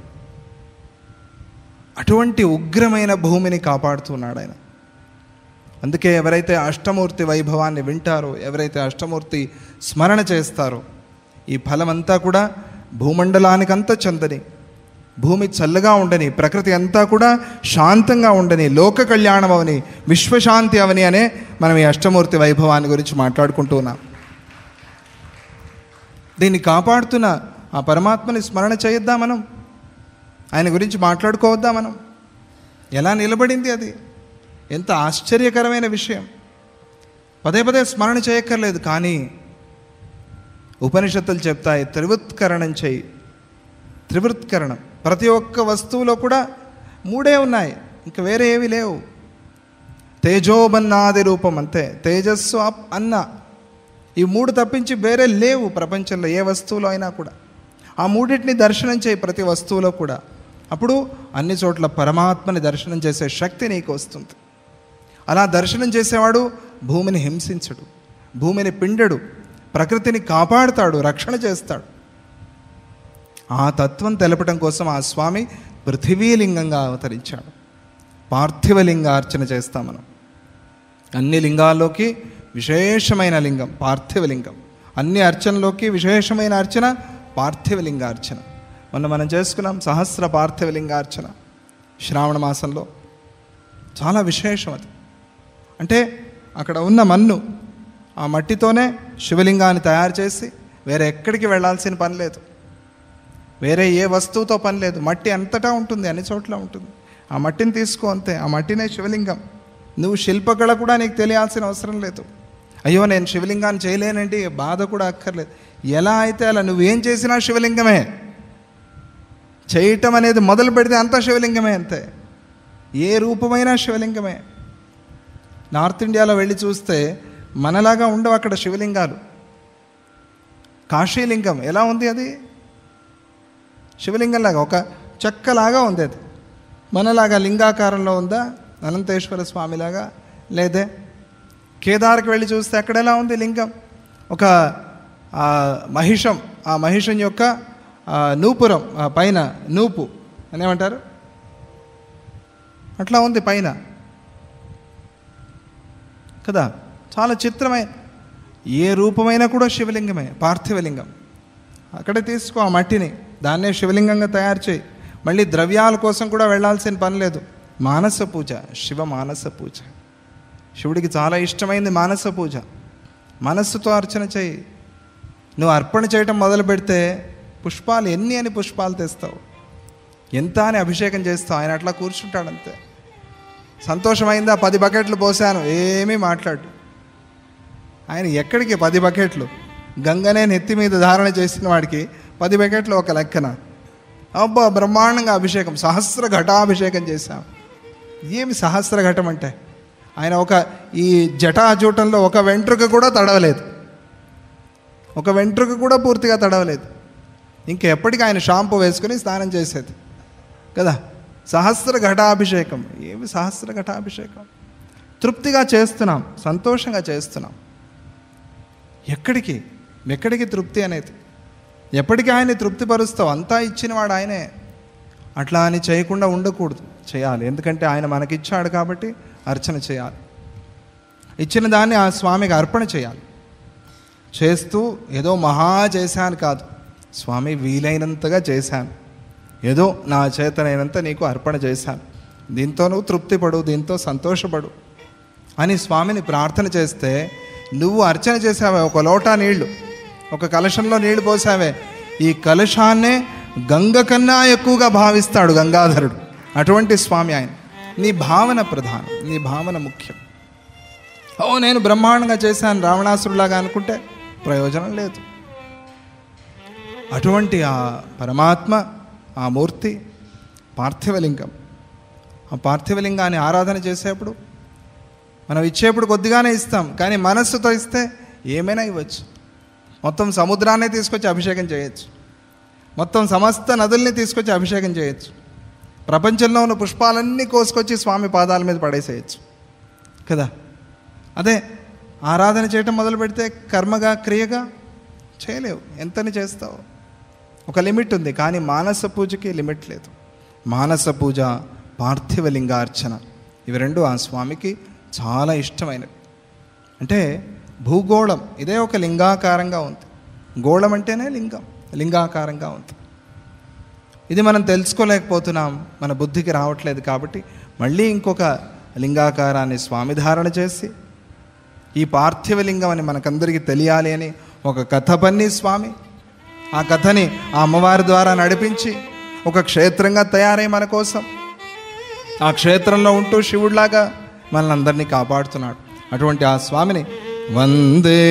అటువంటి ఉగ్రమైన భూమిని కాపాడుతున్నాడు ఆయన. అందుకే ఎవరైతే అష్టమూర్తి వైభవాన్ని వింటారో, ఎవరైతే అష్టమూర్తి స్మరణ చేస్తారో, ఈ ఫలమంతా కూడా భూమండలానికంతా చెందని, భూమి చల్లగా ఉండని, ప్రకృతి అంతా కూడా శాంతంగా ఉండని, లోక కళ్యాణం అవని, విశ్వశాంతి అవని అనే మనం ఈ అష్టమూర్తి వైభవాన్ని గురించి మాట్లాడుకుంటూ ఉన్నాం. దీన్ని కాపాడుతున్న ఆ పరమాత్మని స్మరణ చేయొద్దా మనం? ఆయన గురించి మాట్లాడుకోవద్దా మనం? ఎలా నిలబడింది అది? ఎంత ఆశ్చర్యకరమైన విషయం. పదే పదే స్మరణ చేయక్కర్లేదు, కానీ ఉపనిషత్తులు చెప్తాయి, త్రివృత్కరణం చేయి. త్రివృత్కరణం. ప్రతి ఒక్క వస్తువులో కూడా 3 ఉన్నాయి, ఇంకా వేరే ఏవి లేవు. తేజోబన్నాది రూపం అంతే, తేజస్సు అన్న, ఈ 3 తప్పించి వేరే లేవు ప్రపంచంలో ఏ వస్తువులో అయినా కూడా. ఆ 3టిని దర్శనం చేయి ప్రతి వస్తువులో కూడా. అప్పుడు అన్ని చోట్ల పరమాత్మని దర్శనం చేసే శక్తి నీకు వస్తుంది. అలా దర్శనం చేసేవాడు భూమిని హింసించడు, భూమిని పిండడు, ప్రకృతిని కాపాడుతాడు, రక్షణ చేస్తాడు. ఆ తత్వం తెలపడం కోసం ఆ స్వామి పృథివీలింగంగా అవతరించాడు. పార్థివలింగార్చన చేస్తాం మనం. అన్ని లింగాల్లోకి విశేషమైన లింగం పార్థివలింగం. అన్ని అర్చనలోకి విశేషమైన అర్చన పార్థివలింగార్చన. మొన్న మనం చేసుకున్నాం సహస్ర పార్థివలింగార్చన శ్రావణ మాసంలో. చాలా విశేషం అది. అంటే అక్కడ ఉన్న మన్ను, ఆ మట్టితోనే శివలింగాన్ని తయారు చేసి వేరే ఎక్కడికి వెళ్ళాల్సిన పని లేదు, వేరే ఏ వస్తువుతో పని లేదు. మట్టి అంతటా ఉంటుంది, అన్ని చోట్ల ఉంటుంది. ఆ మట్టిని తీసుకో అంతే, ఆ మట్టినే శివలింగం. నువ్వు శిల్పకళ కూడా నీకు తెలియాల్సిన అవసరం లేదు. అయ్యో నేను శివలింగాన్ని చేయలేనండి, బాధ కూడా అక్కర్లేదు. ఎలా అయితే అలా నువ్వేం చేసినా శివలింగమే. చేయటం అనేది మొదలు పెడితే అంతా శివలింగమే, అంతే. ఏ రూపమైనా శివలింగమే. నార్త్ ఇండియాలో వెళ్ళి చూస్తే మనలాగా ఉండవు అక్కడ శివలింగాలు. కాశీలింగం ఎలా ఉంది? అది శివలింగంలాగా ఒక చెక్కలాగా ఉంది. అది మనలాగా లింగాకారంలో ఉందా? అనంతేశ్వర స్వామిలాగా లేదే. కేదార్కి వెళ్ళి చూస్తే అక్కడ ఎలా ఉంది లింగం? ఒక మహిషం, ఆ మహిషం యొక్క నూపురం, పైన నూపు అని ఏమంటారు, అట్లా ఉంది పైన కదా. చాలా చిత్రమైన, ఏ రూపమైనా కూడా శివలింగమే, పార్థివలింగం. అక్కడే తీసుకో ఆ మట్టిని, దాన్నే శివలింగంగా తయారు చేయి. మళ్ళీ ద్రవ్యాల కోసం కూడా వెళ్ళాల్సిన పని లేదు. మానస పూజ, శివ మానస పూజ. శివుడికి చాలా ఇష్టమైంది మానస పూజ. మనస్సుతో అర్చన చేయి. నువ్వు అర్పణ చేయటం మొదలు పెడితే పుష్పాలు ఎన్ని అని పుష్పాలు తెస్తావు, ఎంత అని అభిషేకం చేస్తావు. ఆయన అట్లా కూర్చుంటాడంతే. సంతోషమైందా? 10 బకెట్లు పోసాను, ఏమీ మాట్లాడు. ఆయన ఎక్కడికి 10 బకెట్లు? గంగనే నెత్తి మీద ధారణ చేసిన వాడికి 10 బకెట్లు ఒక లెక్కన. అబ్బా బ్రహ్మాండంగా అభిషేకం, సహస్ర ఘటాభిషేకం చేశాం. ఏమి సహస్ర ఘటం అంటే ఆయన ఈ జటాజూటంలో ఒక వెంట్రుక కూడా తడవలేదు, ఒక వెంట్రుక కూడా పూర్తిగా తడవలేదు. ఇంకెప్పటికీ ఆయన షాంపూ వేసుకుని స్నానం చేసేది కదా. సహస్ర ఘటాభిషేకం. ఏమి సహస్ర ఘటాభిషేకం? తృప్తిగా చేస్తున్నాం, సంతోషంగా చేస్తున్నాం. ఎక్కడికి తృప్తి అనేది? ఎప్పటికీ ఆయన్ని తృప్తిపరుస్తావు, అంతా ఇచ్చినవాడు ఆయనే. అట్లా అని చేయకుండా ఉండకూడదు, చేయాలి. ఎందుకంటే ఆయన మనకిచ్చాడు కాబట్టి అర్చన చేయాలి. ఇచ్చిన దాన్ని ఆ స్వామికి అర్పణ చేయాలి. చేస్తూ ఏదో మహా చేశాను కాదు, స్వామి వీలైనంతగా చేశాను, ఏదో నా చేతనైనంత నీకు అర్పణ చేశాను, దీంతో నువ్వు తృప్తిపడు, దీంతో సంతోషపడు అని స్వామిని ప్రార్థన చేస్తే, నువ్వు అర్చన చేసావే, ఒక లోటా నీళ్లు, ఒక కలశంలో నీళ్లు పోసావే, ఈ కలశాన్నే గంగ కన్నా ఎక్కువగా భావిస్తాడు గంగాధరుడు. అటువంటి స్వామి ఆయన. నీ భావన ప్రధానం, నీ భావన ముఖ్యం. నేను బ్రహ్మాండంగా చేశాను రావణాసురులాగా అనుకుంటే ప్రయోజనం లేదు. అటువంటి ఆ పరమాత్మ, ఆ మూర్తి పార్థివలింగం. ఆ పార్థివలింగాన్ని ఆరాధన చేసేప్పుడు మనం ఇచ్చేప్పుడు కొద్దిగానే ఇస్తాం, కానీ మనస్సుతో ఇస్తే ఏమైనా ఇవ్వచ్చు. మొత్తం సముద్రాన్ని తీసుకొచ్చి అభిషేకం చేయొచ్చు, మొత్తం సమస్త నదుల్ని తీసుకొచ్చి అభిషేకం చేయొచ్చు, ప్రపంచంలో ఉన్న పుష్పాలన్నీ కోసుకొచ్చి స్వామి పాదాల మీద పడేసేయచ్చు కదా. అదే ఆరాధన చేయటం మొదలు పెడితే కర్మగా, క్రియగా చేయలేవు. ఎంతని చేస్తావు? ఒక లిమిట్ ఉంది, కానీ మానస పూజకి లిమిట్ లేదు. మానస పూజ, పార్థివలింగార్చన, ఇవి రెండు ఆ స్వామికి చాలా ఇష్టమైనవి. అంటే భూగోళం ఇదే ఒక లింగాకారంగా ఉంది. గోళం అంటేనే లింగం, లింగాకారంగా ఉంది. ఇది మనం తెలుసుకోలేకపోతున్నాం, మన బుద్ధికి రావట్లేదు. కాబట్టి మళ్ళీ ఇంకొక లింగాకారాన్ని స్వామి ధారణ చేసి, ఈ పార్థివలింగం అని మనకందరికీ తెలియాలి అని ఒక కథ పన్ని స్వామి, ఆ కథని ఆ అమ్మవారి ద్వారా నడిపించి ఒక క్షేత్రంగా తయారై మన కోసం ఆ క్షేత్రంలో ఉంటూ శివుడిలాగా మనల్ని అందరినీ కాపాడుతున్నాడు. అటువంటి ఆ స్వామిని వందే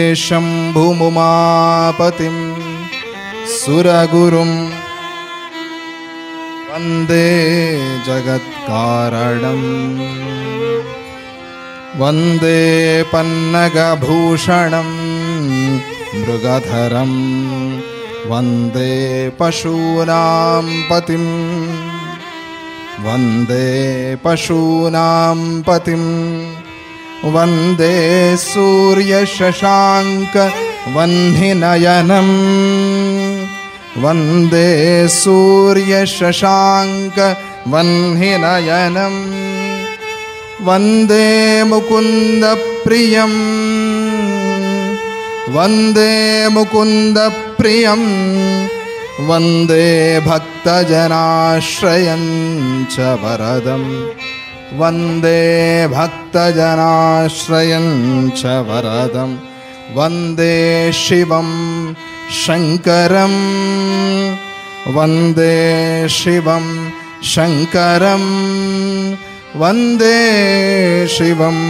శంభుముమాపతిం సురగురుం వందే జగత్కారణం వందే పన్నగభూషణం మృగధరం వందే పశూనాం పతిం వందే పశూనాం పతిం వందే సూర్యశశాంక వహ్నినయనం వందే సూర్యశశాంక వహ్నినయనం వందే ముకుంద ప్రియం వందే ముకుంద ప్రియం వందే భక్తజనాశ్రయం చ వరదం వందే భక్తజనాశ్రయం చ వరదం వందే శివం శంకరం వందే శివం శంకరం వందే శివం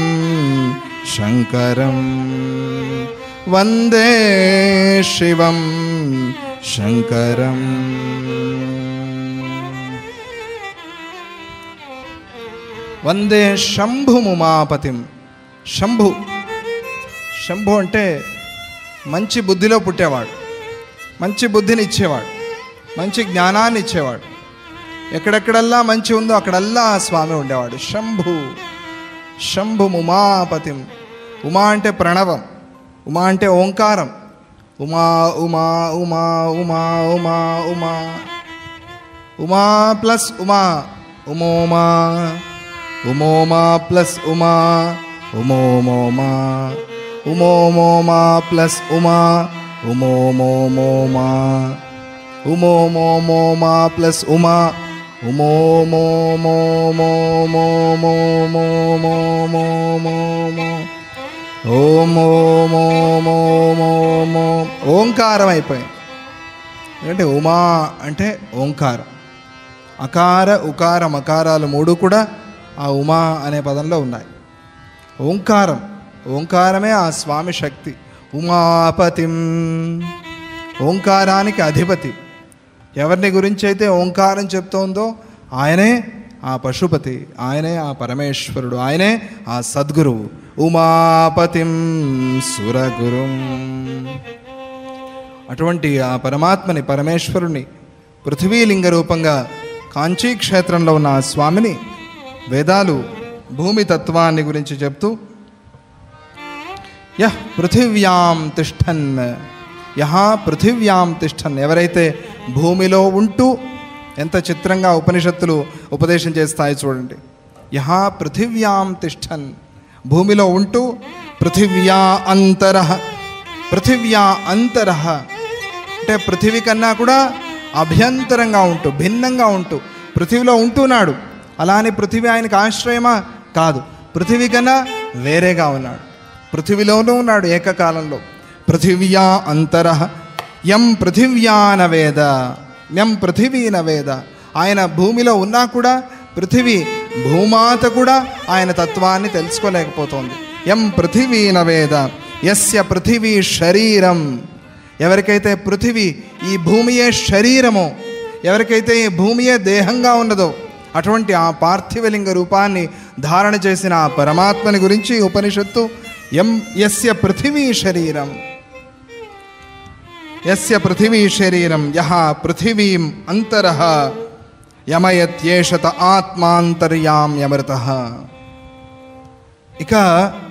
శంకరం వందే శివం శంకరం. వందే శంభుముమాపతిం. శంభు, శంభు అంటే మంచి బుద్ధిలో పుట్టేవాడు, మంచి బుద్ధిని ఇచ్చేవాడు, మంచి జ్ఞానాన్ని ఇచ్చేవాడు. ఎక్కడెక్కడల్లా మంచి ఉందో అక్కడల్లా ఆ స్వామి ఉండేవాడు. శంభు, శంభుముమాపతిం. ఉమా అంటే ప్రణవం, ఉమా అంటే ఓంకారం. ఉమా ఉమా ఉమా ఉమా ఉమా ఉమా ఉమా ప్లస్ ఉమా ఉమోమా ఉమోమా ప్లస్ ఉమా ఉమోమోమా ఉమోమోమా ప్లస్ ఉమా ఉమోమోమోమా ఉమోమోమోమా ప్లస్ ఉమా ఉమోమోమోమోమోమోమోమోమోమో ఓం ఓం ఓం ఓం ఓం ఓం. ఓంకారం అయిపోయింది. ఎందుకంటే ఉమా అంటే ఓంకారం. అకార ఉకార మకారాలు మూడు కూడా ఆ ఉమా అనే పదంలో ఉన్నాయి. ఓంకారం, ఓంకారమే ఆ స్వామి శక్తి. ఉమాపతిం, ఓంకారానికి అధిపతి. ఎవరిని గురించి అయితే ఓంకారం చెప్తోందో ఆయనే ఆ పశుపతి, ఆయనే ఆ పరమేశ్వరుడు, ఆయనే ఆ సద్గురువు. ఉమాపతిం సురగురుం. అటువంటి ఆ పరమాత్మని, పరమేశ్వరుని పృథ్వీలింగ రూపంగా కాంచీ క్షేత్రంలో ఉన్న ఆ స్వామిని వేదాలు భూమి తత్వాన్ని గురించి చెప్తూ యః పృథివ్యాం తిష్టన్, యహ పృథివ్యాం తిష్టన్, ఎవరైతే భూమిలో ఉంటూ, ఎంత చిత్రంగా ఉపనిషత్తులు ఉపదేశం చేస్తాయి చూడండి. యహ పృథివ్యాం తిష్టన్, భూమిలో ఉంటూ, పృథివ్యా అంతరః, పృథివ్యా అంతరః అంటే పృథివీ కన్నా కూడా అభ్యంతరంగా ఉంటూ, భిన్నంగా ఉంటూ, పృథివిలో ఉంటున్నాడు. అలానే పృథివీ ఆయనకు ఆశ్రయమా? కాదు, పృథివీ కన్నా వేరేగా ఉన్నాడు. పృథివిలోనూ ఉన్నాడు ఏకకాలంలో. పృథివ్యా అంతరః యం పృథివ్యా నవేద, యం పృథివీ నవేద. ఆయన భూమిలో ఉన్నా కూడా పృథివీ, భూమాత కూడా ఆయన తత్వాన్ని తెలుసుకోలేకపోతోంది. యం పృథివీ నవేద యస్య పృథివీ శరీరం, ఎవరికైతే పృథివీ, ఈ భూమియే శరీరమో, ఎవరికైతే ఈ భూమియే దేహంగా ఉన్నదో, అటువంటి ఆ పార్థివలింగ రూపాన్ని ధారణ చేసిన ఆ పరమాత్మని గురించి ఉపనిషత్తు యస్య పృథివీ శరీరం, యస్య పృథివీ శరీరం యః పృథివీం అంతరః యమయత్యేషత ఆత్మాంతర్యామ్యమృతః. ఇక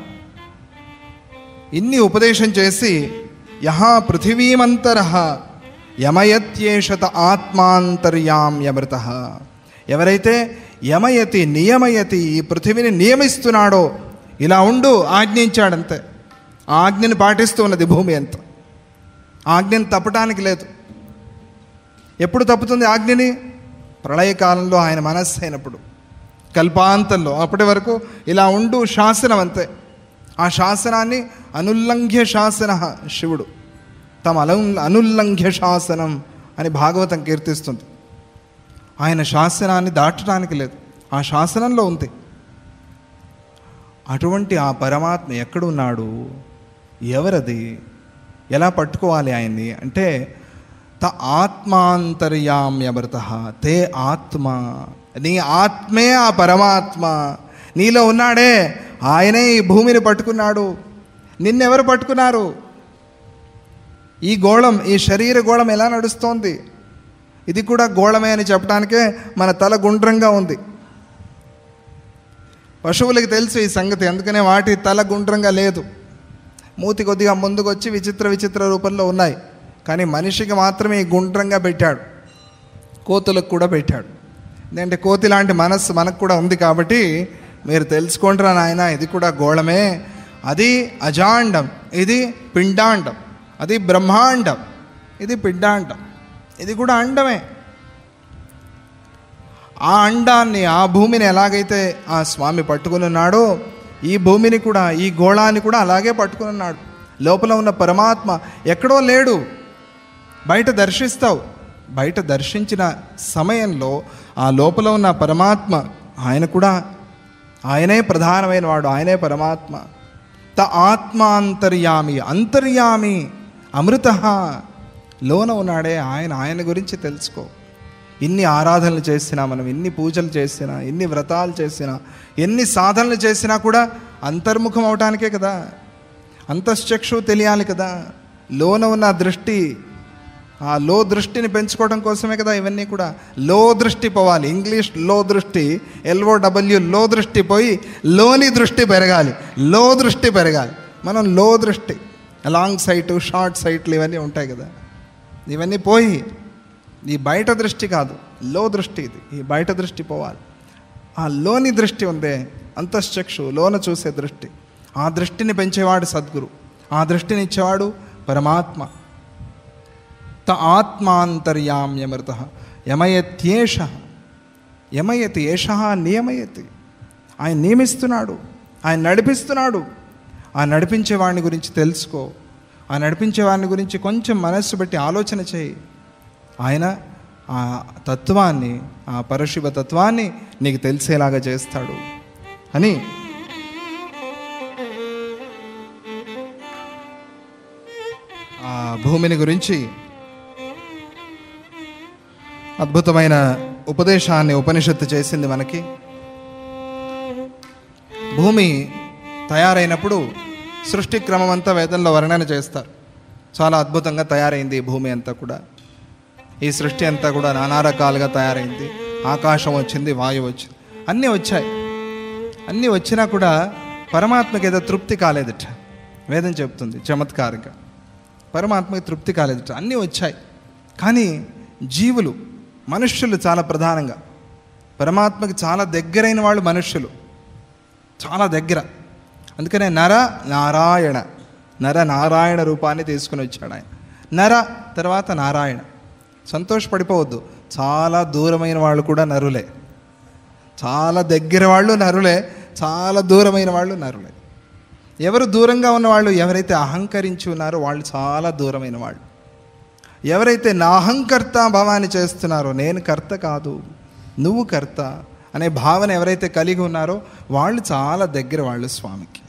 ఇన్ని ఉపదేశం చేసి యః పృథివీమంతరః యమయత్యేషత ఆత్మాంతర్యామ్యమృతః, ఎవరైతే యమయతి, నియమయతి, ఈ పృథివిని నియమిస్తున్నాడో, ఇలా ఉండు ఆజ్ఞించాడంతే. ఆ ఆజ్ఞని పాటిస్తూ ఉన్నది భూమి అంత. ఆజ్ఞని తప్పటానికి లేదు. ఎప్పుడు తప్పుతుంది ఆజ్ఞని? ప్రళయకాలంలో ఆయన మనస్సు అయినప్పుడు, కల్పాంతంలో. అప్పటి వరకు ఇలా ఉండు శాసనం అంతే. ఆ శాసనాన్ని అనుల్లంఘ్య శాసన, శివుడు తమ అనుల్లంఘ్య శాసనం అని భాగవతం కీర్తిస్తుంది. ఆయన శాసనాన్ని దాటడానికి లేదు, ఆ శాసనంలో ఉంది. అటువంటి ఆ పరమాత్మ ఎక్కడున్నాడు? ఎవరది? ఎలా పట్టుకోవాలి ఆయన్ని అంటే, త ఆత్మాంతర్యామ్యమృతః, తే ఆత్మ, నీ ఆత్మే ఆ పరమాత్మ. నీలో ఉన్నాడే ఆయనే ఈ భూమిని పట్టుకున్నాడు. నిన్నెవరు పట్టుకున్నారు? ఈ గోళం, ఈ శరీర గోళం ఎలా నడుస్తోంది? ఇది కూడా గోళమే అని చెప్పడానికే మన తల గుండ్రంగా ఉంది. పశువులకి తెలుసు ఈ సంగతి, అందుకనే వాటి తల గుండ్రంగా లేదు. మూతి కొద్దిగా ముందుకు వచ్చి విచిత్ర రూపంలో ఉన్నాయి. కానీ మనిషికి మాత్రమే ఈ గుండ్రంగా పెట్టాడు, కోతులకు కూడా పెట్టాడు. ఎందుకంటే కోతి లాంటి మనస్సు మనకు కూడా ఉంది కాబట్టి మీరు తెలుసుకుంటారా నాయన, ఇది కూడా గోళమే. అది అజాండం, ఇది పిండాండం. అది బ్రహ్మాండం, ఇది పిండాండం. ఇది కూడా అండమే. ఆ అండాన్ని, ఆ భూమిని ఎలాగైతే ఆ స్వామి పట్టుకుని ఉన్నాడో, ఈ భూమిని కూడా, ఈ గోళాన్ని కూడా అలాగే పట్టుకుని ఉన్నాడు. లోపల ఉన్న పరమాత్మ ఎక్కడో లేడు, బయట దర్శిస్తావు. బయట దర్శించిన సమయంలో ఆ లోపల ఉన్న పరమాత్మ, ఆయన కూడా, ఆయనే ప్రధానమైన వాడు, ఆయనే పరమాత్మ. త ఆత్మాంతర్యామి, అంతర్యామి అమృత, లోన ఉన్నాడే ఆయన. ఆయన గురించి తెలుసుకో. ఇన్ని ఆరాధనలు చేసినా మనం, ఎన్ని పూజలు చేసినా, ఎన్ని వ్రతాలు చేసినా, ఎన్ని సాధనలు చేసినా కూడా అంతర్ముఖం అవటానికే కదా. అంతశ్చక్షు తెలియాలి కదా. లోన ఉన్న దృష్టి, ఆ లో దృష్టిని పెంచుకోవడం కోసమే కదా ఇవన్నీ కూడా. లో దృష్టి పోవాలి. ఇంగ్లీష్ లో దృష్టి, LOW, లో దృష్టి పోయి లోని దృష్టి పెరగాలి, లో దృష్టి పెరగాలి. మనం లో దృష్టి, లాంగ్ సైటు, షార్ట్ సైట్లు ఇవన్నీ ఉంటాయి కదా, ఇవన్నీ పోయి ఈ బయట దృష్టి కాదు, లో దృష్టి. ఇది ఈ బయట దృష్టి పోవాలి. ఆ లోని దృష్టి ఉందే, అంతశ్చక్షు, లోన చూసే దృష్టి, ఆ దృష్టిని పెంచేవాడు సద్గురు, ఆ దృష్టిని ఇచ్చేవాడు పరమాత్మ. త ఆత్మాంతర్యామ్యమృత యమయత్యేష, యమయతి ఏష నియమయతి. ఆయన నియమిస్తున్నాడు, ఆయన నడిపిస్తున్నాడు. ఆ నడిపించేవాడిని గురించి తెలుసుకో. ఆ నడిపించేవాడిని గురించి కొంచెం మనస్సు పెట్టి ఆలోచన చేయి. ఆయన ఆ తత్వాన్ని, ఆ పరశివ తత్వాన్ని నీకు తెలిసేలాగా చేస్తాడు అని ఆ భూమిని గురించి అద్భుతమైన ఉపదేశాన్ని ఉపనిషత్తు చేసింది మనకి. భూమి తయారైనప్పుడు సృష్టి క్రమం అంతా వేదంలో వర్ణన చేస్తారు. చాలా అద్భుతంగా తయారైంది ఈ భూమి అంతా కూడా. ఈ సృష్టి అంతా కూడా నానా రకాలుగా తయారైంది. ఆకాశం వచ్చింది, వాయువు వచ్చింది, అన్నీ వచ్చాయి. అన్నీ వచ్చినా కూడా పరమాత్మకి ఏదో తృప్తి కాలేదట. వేదం చెప్తుంది చమత్కారంగా, పరమాత్మకి తృప్తి కాలేదట. అన్నీ వచ్చాయి కానీ జీవులు, మనుష్యులు చాలా ప్రధానంగా పరమాత్మకి చాలా దగ్గరైన వాళ్ళు మనుష్యులు, చాలా దగ్గర. అందుకనే నర నారాయణ, నర నారాయణ రూపాన్ని తీసుకుని వచ్చాడు ఆయన. నర తర్వాత నారాయణ. సంతోషపడిపోవద్దు, చాలా దూరమైన వాళ్ళు కూడా నరులే, చాలా దగ్గర వాళ్ళు నరులే, చాలా దూరమైన వాళ్ళు నరులే. ఎవరు దూరంగా ఉన్నవాళ్ళు, ఎవరైతే అహంకరించి ఉన్నారో వాళ్ళు చాలా దూరమైన వాళ్ళు. ఎవరైతే నా అహంకర్త భావాన్ని చేస్తున్నారో, నేను కర్త కాదు నువ్వు కర్త అనే భావన ఎవరైతే కలిగి ఉన్నారో వాళ్ళు చాలా దగ్గర వాళ్ళు స్వామికి.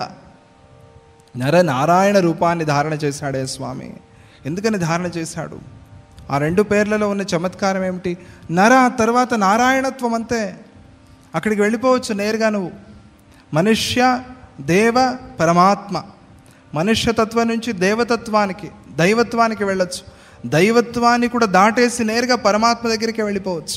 నర నారాయణ రూపాన్ని ధారణ చేశాడే స్వామి. ఎందుకని ధారణ చేశాడు? ఆ రెండు పేర్లలో ఉన్న చమత్కారం ఏమిటి? నర తర్వాత నారాయణత్వం, అంతే. అక్కడికి వెళ్ళిపోవచ్చు నేరుగా నువ్వు. మనుష్య దేవ పరమాత్మ, మనుష్యతత్వం నుంచి దేవతత్వానికి, దైవత్వానికి వెళ్ళొచ్చు. దైవత్వాన్ని కూడా దాటేసి నేరుగా పరమాత్మ దగ్గరికి వెళ్ళిపోవచ్చు.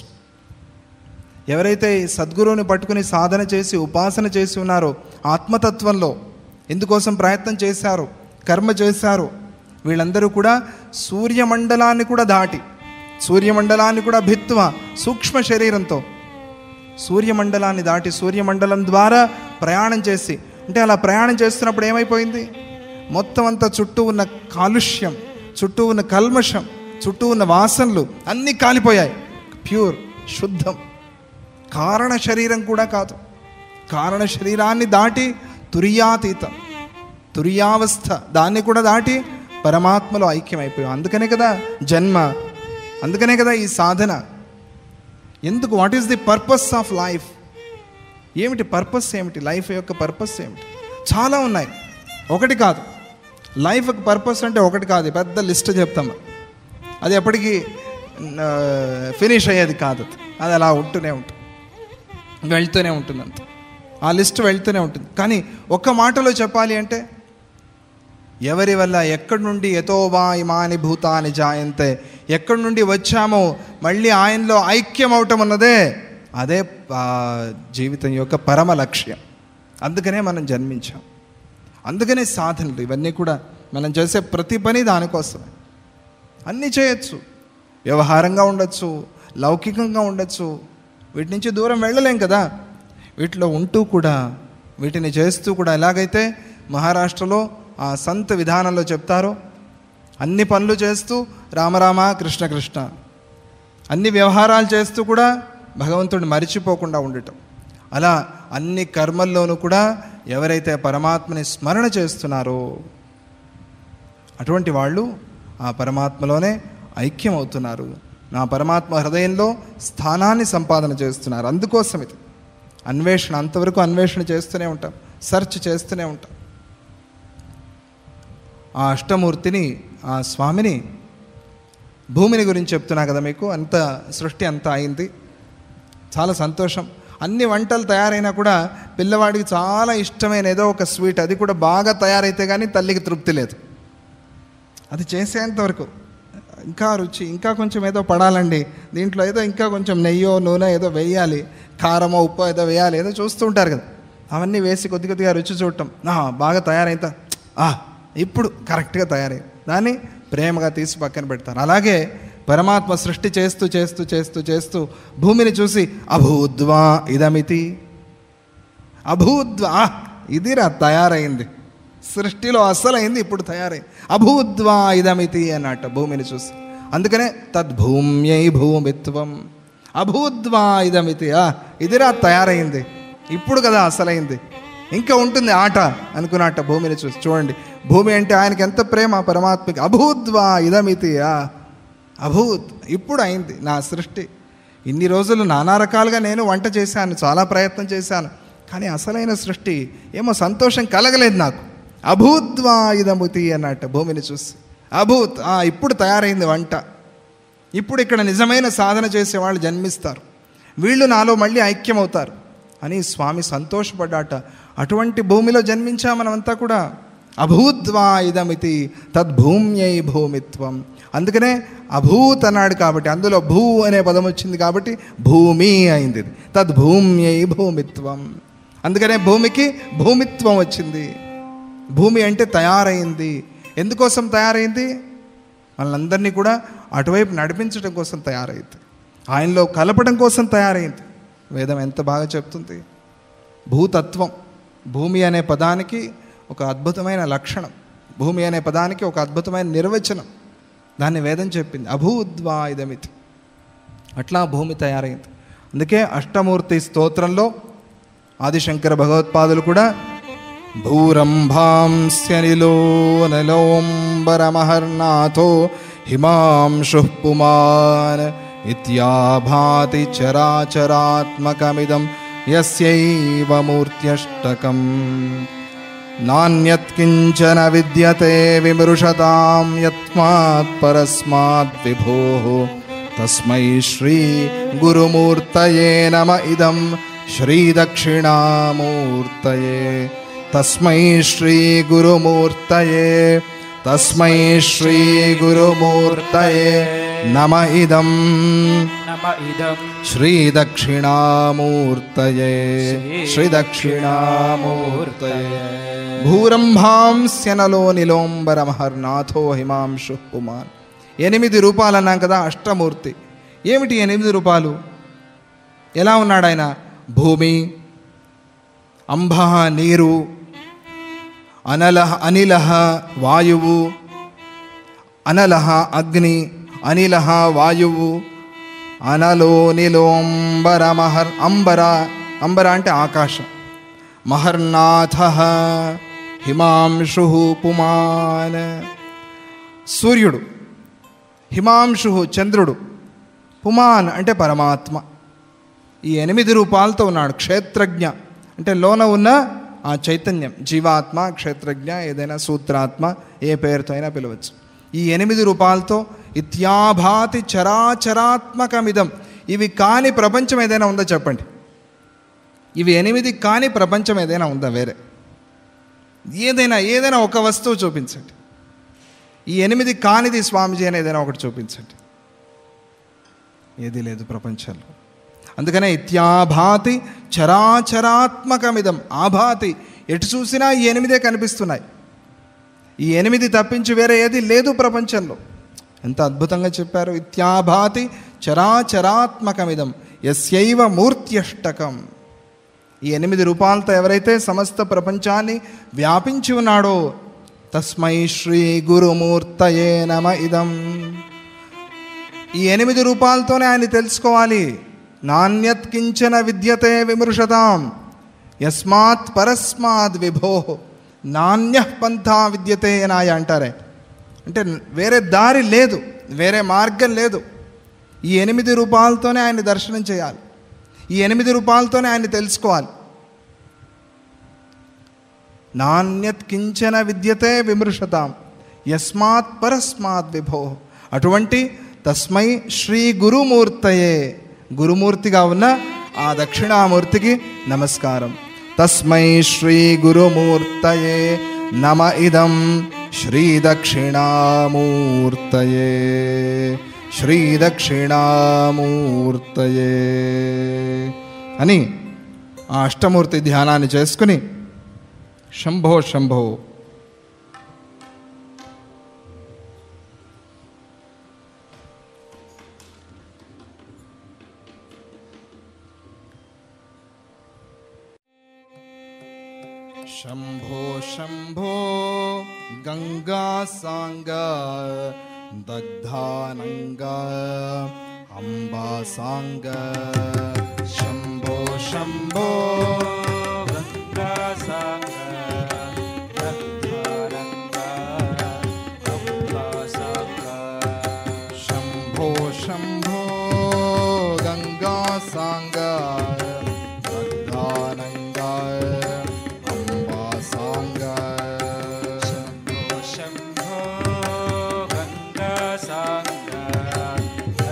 ఎవరైతే సద్గురువుని పట్టుకుని సాధన చేసి ఉపాసన చేసి ఉన్నారో, ఆత్మతత్వంలో ఎందుకోసం ప్రయత్నం చేశారో, కర్మ చేశారో, వీళ్ళందరూ కూడా సూర్యమండలాన్ని కూడా దాటి, సూర్యమండలాన్ని కూడా భిత్వ సూక్ష్మ శరీరంతో సూర్యమండలాన్ని దాటి సూర్యమండలం ద్వారా ప్రయాణం చేసి, అంటే అలా ప్రయాణం చేస్తున్నప్పుడు ఏమైపోయింది? మొత్తం అంతా చుట్టూ ఉన్న కాలుష్యం, చుట్టూ ఉన్న కల్మషం, చుట్టూ ఉన్న వాసనలు అన్నీ కాలిపోయాయి. ప్యూర్, శుద్ధం. కారణ శరీరం కూడా కాదు, కారణ శరీరాన్ని దాటి తురియాతీతం, తురియావస్థ, దాన్ని కూడా దాటి పరమాత్మలో ఐక్యమైపోయాం. అందుకనే కదా జన్మ, అందుకనే కదా ఈ సాధన. ఎందుకు? What is the purpose of life? ఏమిటి పర్పస్? ఏమిటి లైఫ్ యొక్క పర్పస్ ఏమిటి? చాలా ఉన్నాయి, ఒకటి కాదు. లైఫ్కి పర్పస్ అంటే ఒకటి కాదు, పెద్ద లిస్ట్ చెప్తాము. అది ఎప్పటికీ ఫినిష్ అయ్యేది కాదు. అది అలా ఉంటూనే ఉంటుంది, వెళ్తూనే ఉంటుంది, అంత ఆ లిస్ట్ వెళ్తూనే ఉంటుంది. కానీ ఒక్క మాటలో చెప్పాలి అంటే, ఎవరి వల్ల, ఎక్కడి నుండి యతోవా ఇమాని భూతాని జాయంతే, ఎక్కడి నుండి వచ్చామో మళ్ళీ ఆయనలో ఐక్యం అవటం ఉన్నదే, అదే జీవితం యొక్క పరమ లక్ష్యం. అందుకనే మనం జన్మించాం. అందుకనే సాధనలు ఇవన్నీ కూడా, మనం చేసే ప్రతి పని దానికోసమే. అన్నీ చేయొచ్చు, వ్యవహారంగా ఉండొచ్చు, లౌకికంగా ఉండొచ్చు, వీటి నుంచి దూరం వెళ్ళలేం కదా. వీటిలో ఉంటూ కూడా, వీటిని చేస్తూ కూడా, ఎలాగైతే మహారాష్ట్రలో ఆ సంత్ విధానంలో చెప్తారో, అన్ని పనులు చేస్తూ రామరామ కృష్ణ కృష్ణ, అన్ని వ్యవహారాలు చేస్తూ కూడా భగవంతుడిని మరిచిపోకుండా ఉండటం. అలా అన్ని కర్మల్లోనూ కూడా ఎవరైతే పరమాత్మని స్మరణ చేస్తున్నారో అటువంటి వాళ్ళు ఆ పరమాత్మలోనే ఐక్యం అవుతున్నారు, నా పరమాత్మ హృదయంలో స్థానాన్ని సంపాదన చేస్తున్నారు. అందుకోసం ఇది అన్వేషణ, అంతవరకు అన్వేషణ చేస్తూనే ఉంటాం, సెర్చ్ చేస్తూనే ఉంటాం. ఆ అష్టమూర్తిని, ఆ స్వామిని, భూమిని గురించి చెప్తున్నా కదా మీకు. అంత సృష్టి అంతా అయింది, చాలా సంతోషం. అన్ని వంటలు తయారైనా కూడా పిల్లవాడికి చాలా ఇష్టమైన ఏదో ఒక స్వీట్, అది కూడా బాగా తయారైతే కానీ తల్లికి తృప్తి లేదు. అది చేసేంతవరకు ఇంకా రుచి, ఇంకా కొంచెం ఏదో పడాలండి దీంట్లో, ఏదో ఇంకా కొంచెం నెయ్యో నూనె ఏదో వేయాలి, కారమో ఉప్పు ఏదో వేయాలి, ఏదో చూస్తూ ఉంటారు కదా. అవన్నీ వేసి కొద్ది కొద్దిగా రుచి చూడటం, బాగా తయారైందా, ఇప్పుడు కరెక్ట్గా తయారైంది, దాన్ని ప్రేమగా తీసి పక్కన పెడతారు. అలాగే పరమాత్మ సృష్టి చేస్తూ చేస్తూ చేస్తూ చేస్తూ భూమిని చూసి అభూద్వా ఇదమితి, అభూద్వా ఇదిరా తయారైంది, సృష్టిలో అసలైంది ఇప్పుడు తయారైంది, అభూద్వా ఇదమితి అన్నట్టు భూమిని చూసి. అందుకనే తద్భూమ్యై భూమిత్వం అభూద్వా ఇదమితి, ఇదిరా తయారైంది, ఇప్పుడు కదా అసలైంది, ఇంకా ఉంటుంది ఆట అనుకున్నట్ట భూమిని చూసి. చూడండి, భూమి అంటే ఆయనకి ఎంత ప్రేమ పరమాత్మకి. అభూద్వా ఇదమితి, అభూత్, ఇప్పుడు అయింది నా సృష్టి. ఇన్ని రోజులు నానా రకాలుగా నేను వంట చేశాను, చాలా ప్రయత్నం చేశాను, కానీ అసలైన సృష్టి ఏమో సంతోషం కలగలేదు నాకు. అభూద్వా ఇదమితి అన్నట్టు భూమిని చూసి. అభూత్, ఇప్పుడు తయారైంది వంట. ఇప్పుడు ఇక్కడ నిజమైన సాధన చేసేవాళ్ళు జన్మిస్తారు, వీళ్ళు నాలో మళ్ళీ ఐక్యమవుతారు అని స్వామి సంతోషపడ్డాట. అటువంటి భూమిలో జన్మించా మనమంతా కూడా. అభూద్వా ఇదమితి తద్భూమ్యై భూమిత్వం. అందుకనే అభూత్ అన్నాడు కాబట్టి అందులో భూ అనే పదం వచ్చింది కాబట్టి భూమి అయింది. తద్భూమ్యై భూమిత్వం. అందుకనే భూమికి భూమిత్వం వచ్చింది. భూమి అంటే తయారైంది. ఎందుకోసం తయారైంది? వాళ్ళందరినీ కూడా అటువైపు నడిపించడం కోసం తయారైంది, ఆయనలో కలపడం కోసం తయారైంది. వేదం ఎంత బాగా చెప్తుంది. భూతత్వం, భూమి అనే పదానికి ఒక అద్భుతమైన లక్షణం, భూమి అనే పదానికి ఒక అద్భుతమైన నిర్వచనం, దాన్ని వేదం చెప్పింది. అభూద్వా ఇదమితి. అట్లా భూమి తయారైంది. అందుకే అష్టమూర్తి స్తోత్రంలో ఆదిశంకర భగవత్పాదులు కూడా భూరంభాంస్యనిలో నలోంబరమహర్నాథో హిమాంశుః పుమాన్ ఇత్యాభాతి చరాచరాత్మకమిదం యస్యైవ మూర్త్యష్టకం నాన్యత్కించన విద్యతే విమృశతాం యత్మాత్ పరస్మాత్ విభోః తస్మై శ్రీ గురుమూర్తయే నమ ఇదం శ్రీ దక్షిణామూర్తయే. తస్మై శ్రీ గురుమూర్తయే, తస్మై శ్రీ గురుమూర్తయే నమ ఇదం శ్రీ దక్షిణామూర్తయే. శ్రీ దక్షిణామూర్తయే. భూరంభాంస్యనలో నిలోంబరమహర్నాథో హిమాంశు పుమాన్. 8 రూపాలు అన్నాం కదా, అష్టమూర్తి. ఏమిటి 8 రూపాలు? ఎలా ఉన్నాడు ఆయన? భూమి, అంబః నీరు, అనిలః వాయువు, అనలః అగ్ని, అనిలః వాయువు, అనలో నిలోంబరమహర్ అంబర. అంబర అంటే ఆకాశం. మహర్నాథః హిమాంశు పుమాన్ సూర్యుడు, హిమాంశు చంద్రుడు, పుమాన్ అంటే పరమాత్మ. ఈ 8 రూపాలతో ఉన్నాడు. క్షేత్రజ్ఞ అంటే లోన ఉన్న ఆ చైతన్యం, జీవాత్మ, క్షేత్రజ్ఞ, ఏదైనా సూత్రాత్మ, ఏ పేరుతో అయినా పిలవచ్చు. ఈ 8 రూపాలతో ఇత్యాభాతి చరాచరాత్మకమిదం. ఇవి కాని ప్రపంచం ఏదైనా ఉందా చెప్పండి? ఇవి 8 కాని ప్రపంచం ఏదైనా ఉందా? వేరే ఏదైనా ఒక వస్తువు చూపించండి. ఈ 8 కానిది స్వామిజీ అని ఏదైనా ఒకటి చూపించండి. ఏది లేదు ప్రపంచంలో. అందుకనే ఇత్యాభాతి చరాచరాత్మకమిదం. ఆభాతి, ఎటు చూసినా ఈ 8 కనిపిస్తున్నాయి. ఈ 8 తప్పించి వేరే ఏది లేదు ప్రపంచంలో. ఎంత అద్భుతంగా చెప్పారు. ఇత్యాభాతి చరాచరాత్మకమిదం యస్యైవ మూర్త్యష్టకం. ఈ 8 రూపాలతో ఎవరైతే సమస్త ప్రపంచాన్ని వ్యాపించి ఉన్నాడో తస్మై శ్రీ గురుమూర్తయే నమ ఇదం. ఈ 8 రూపాలతోనే ఆయన తెలుసుకోవాలి. నాణ్యత్ కించన విద్యతే విమృశతాం యస్మాత్ పరస్మాద్ విభోః. నాణ్య పంథా విద్యతే నాయ అంటారే, అంటే వేరే దారి లేదు, వేరే మార్గం లేదు. ఈ 8 రూపాలతోనే ఆయన దర్శనం చేయాలి. ఈ 8 రూపాలతోనే ఆయన తెలుసుకోవాలి. నాణ్యత్ కించన విద్యతే విమృశతాం యస్మాత్ పరస్మాద్ విభోః. అటువంటి తస్మై శ్రీ గురుమూర్తయే, గురుమూర్తిగా ఉన్న ఆ దక్షిణామూర్తికి నమస్కారం. తస్మై శ్రీ గురుమూర్తయే నమ ఇదం శ్రీ దక్షిణామూర్తయే. శ్రీ దక్షిణామూర్తయే అని ఆ అష్టమూర్తి ధ్యానాన్ని చేసుకుని శంభో శంభో శంభో శంభో గంగా సాంగ దగ్ధానంగ అంబా సాంగ. శంభో శంభో గంగా సాంగ దగ్ధానంగ అంబా సాంగ. శంభో శంభో గంగా సాంగ దగ్ధానంగ అంబా సాంగ. శంభో శంభో గంగా సాంగ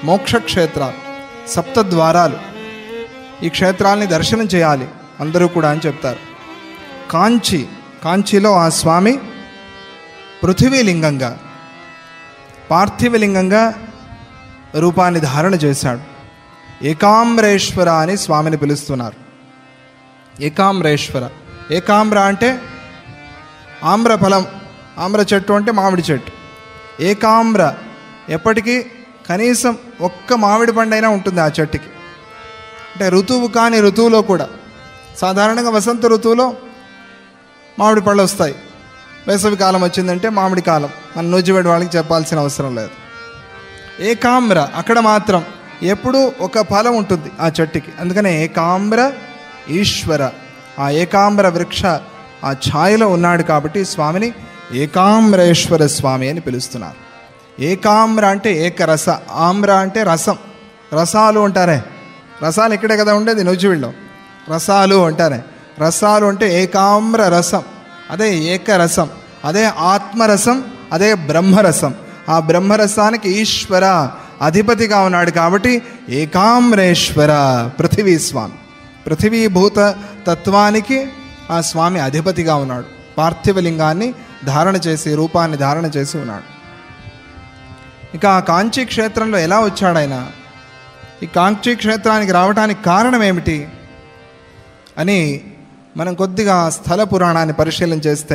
మోక్షక్షేత్రాలు, 7 ద్వారాలు. ఈ క్షేత్రాల్ని దర్శనం చేయాలి అందరూ కూడా అని చెప్తారు. కాంచీలో ఆ స్వామి పృథివీలింగంగా, పార్థివలింగంగా రూపాన్ని ధారణ చేశాడు. ఏకామ్రేశ్వర అని స్వామిని పిలుస్తున్నారు. ఏకామ్రేశ్వర. ఏకామ్ర అంటే ఆమ్రఫలం, ఆమ్ర చెట్టు అంటే మామిడి చెట్టు. ఏకామ్ర, ఎప్పటికీ కనీసం ఒక్క మామిడి పండైనా ఉంటుంది ఆ చెట్టుకి. అంటే ఋతువు కాని ఋతువులో కూడా, సాధారణంగా వసంత ఋతువులో మామిడి పళ్ళు వస్తాయి. వేసవి కాలం వచ్చిందంటే మామిడి కాలం, మన నూజివేడి వాళ్ళకి చెప్పాల్సిన అవసరం లేదు. ఏకామ్ర, అక్కడ మాత్రం ఎప్పుడూ ఒక ఫలం ఉంటుంది ఆ చెట్టుకి. అందుకనే ఏకామ్ర ఈశ్వర, ఆ ఏకామ్ర వృక్ష ఆ ఛాయలో ఉన్నాడు కాబట్టి స్వామిని ఏకామ్రేశ్వర స్వామి అని పిలుస్తున్నారు. ఏకామ్ర అంటే ఏకరస, ఆమ్ర అంటే రసం. రసాలు అంటారే, రసాలు ఇక్కడే కదా ఉండేది నూజివీడులో, రసాలు అంటారే. రసాలు అంటే ఏకామ్ర రసం, అదే ఏకరసం, అదే ఆత్మరసం, అదే బ్రహ్మరసం. ఆ బ్రహ్మరసానికి ఈశ్వర అధిపతిగా ఉన్నాడు కాబట్టి ఏకామ్రేశ్వర పృథివీ స్వామి. పృథివీభూత తత్వానికి ఆ స్వామి అధిపతిగా ఉన్నాడు. పార్థివలింగాన్ని ధారణ చేసి, రూపాన్ని ధారణ చేసి ఉన్నాడు. ఇక ఆ కాంచీ క్షేత్రంలో ఎలా వచ్చాడు ఆయన, ఈ కాంచీ క్షేత్రానికి రావడానికి కారణం ఏమిటి అని మనం కొద్దిగా స్థల పురాణాన్ని పరిశీలన చేస్తే,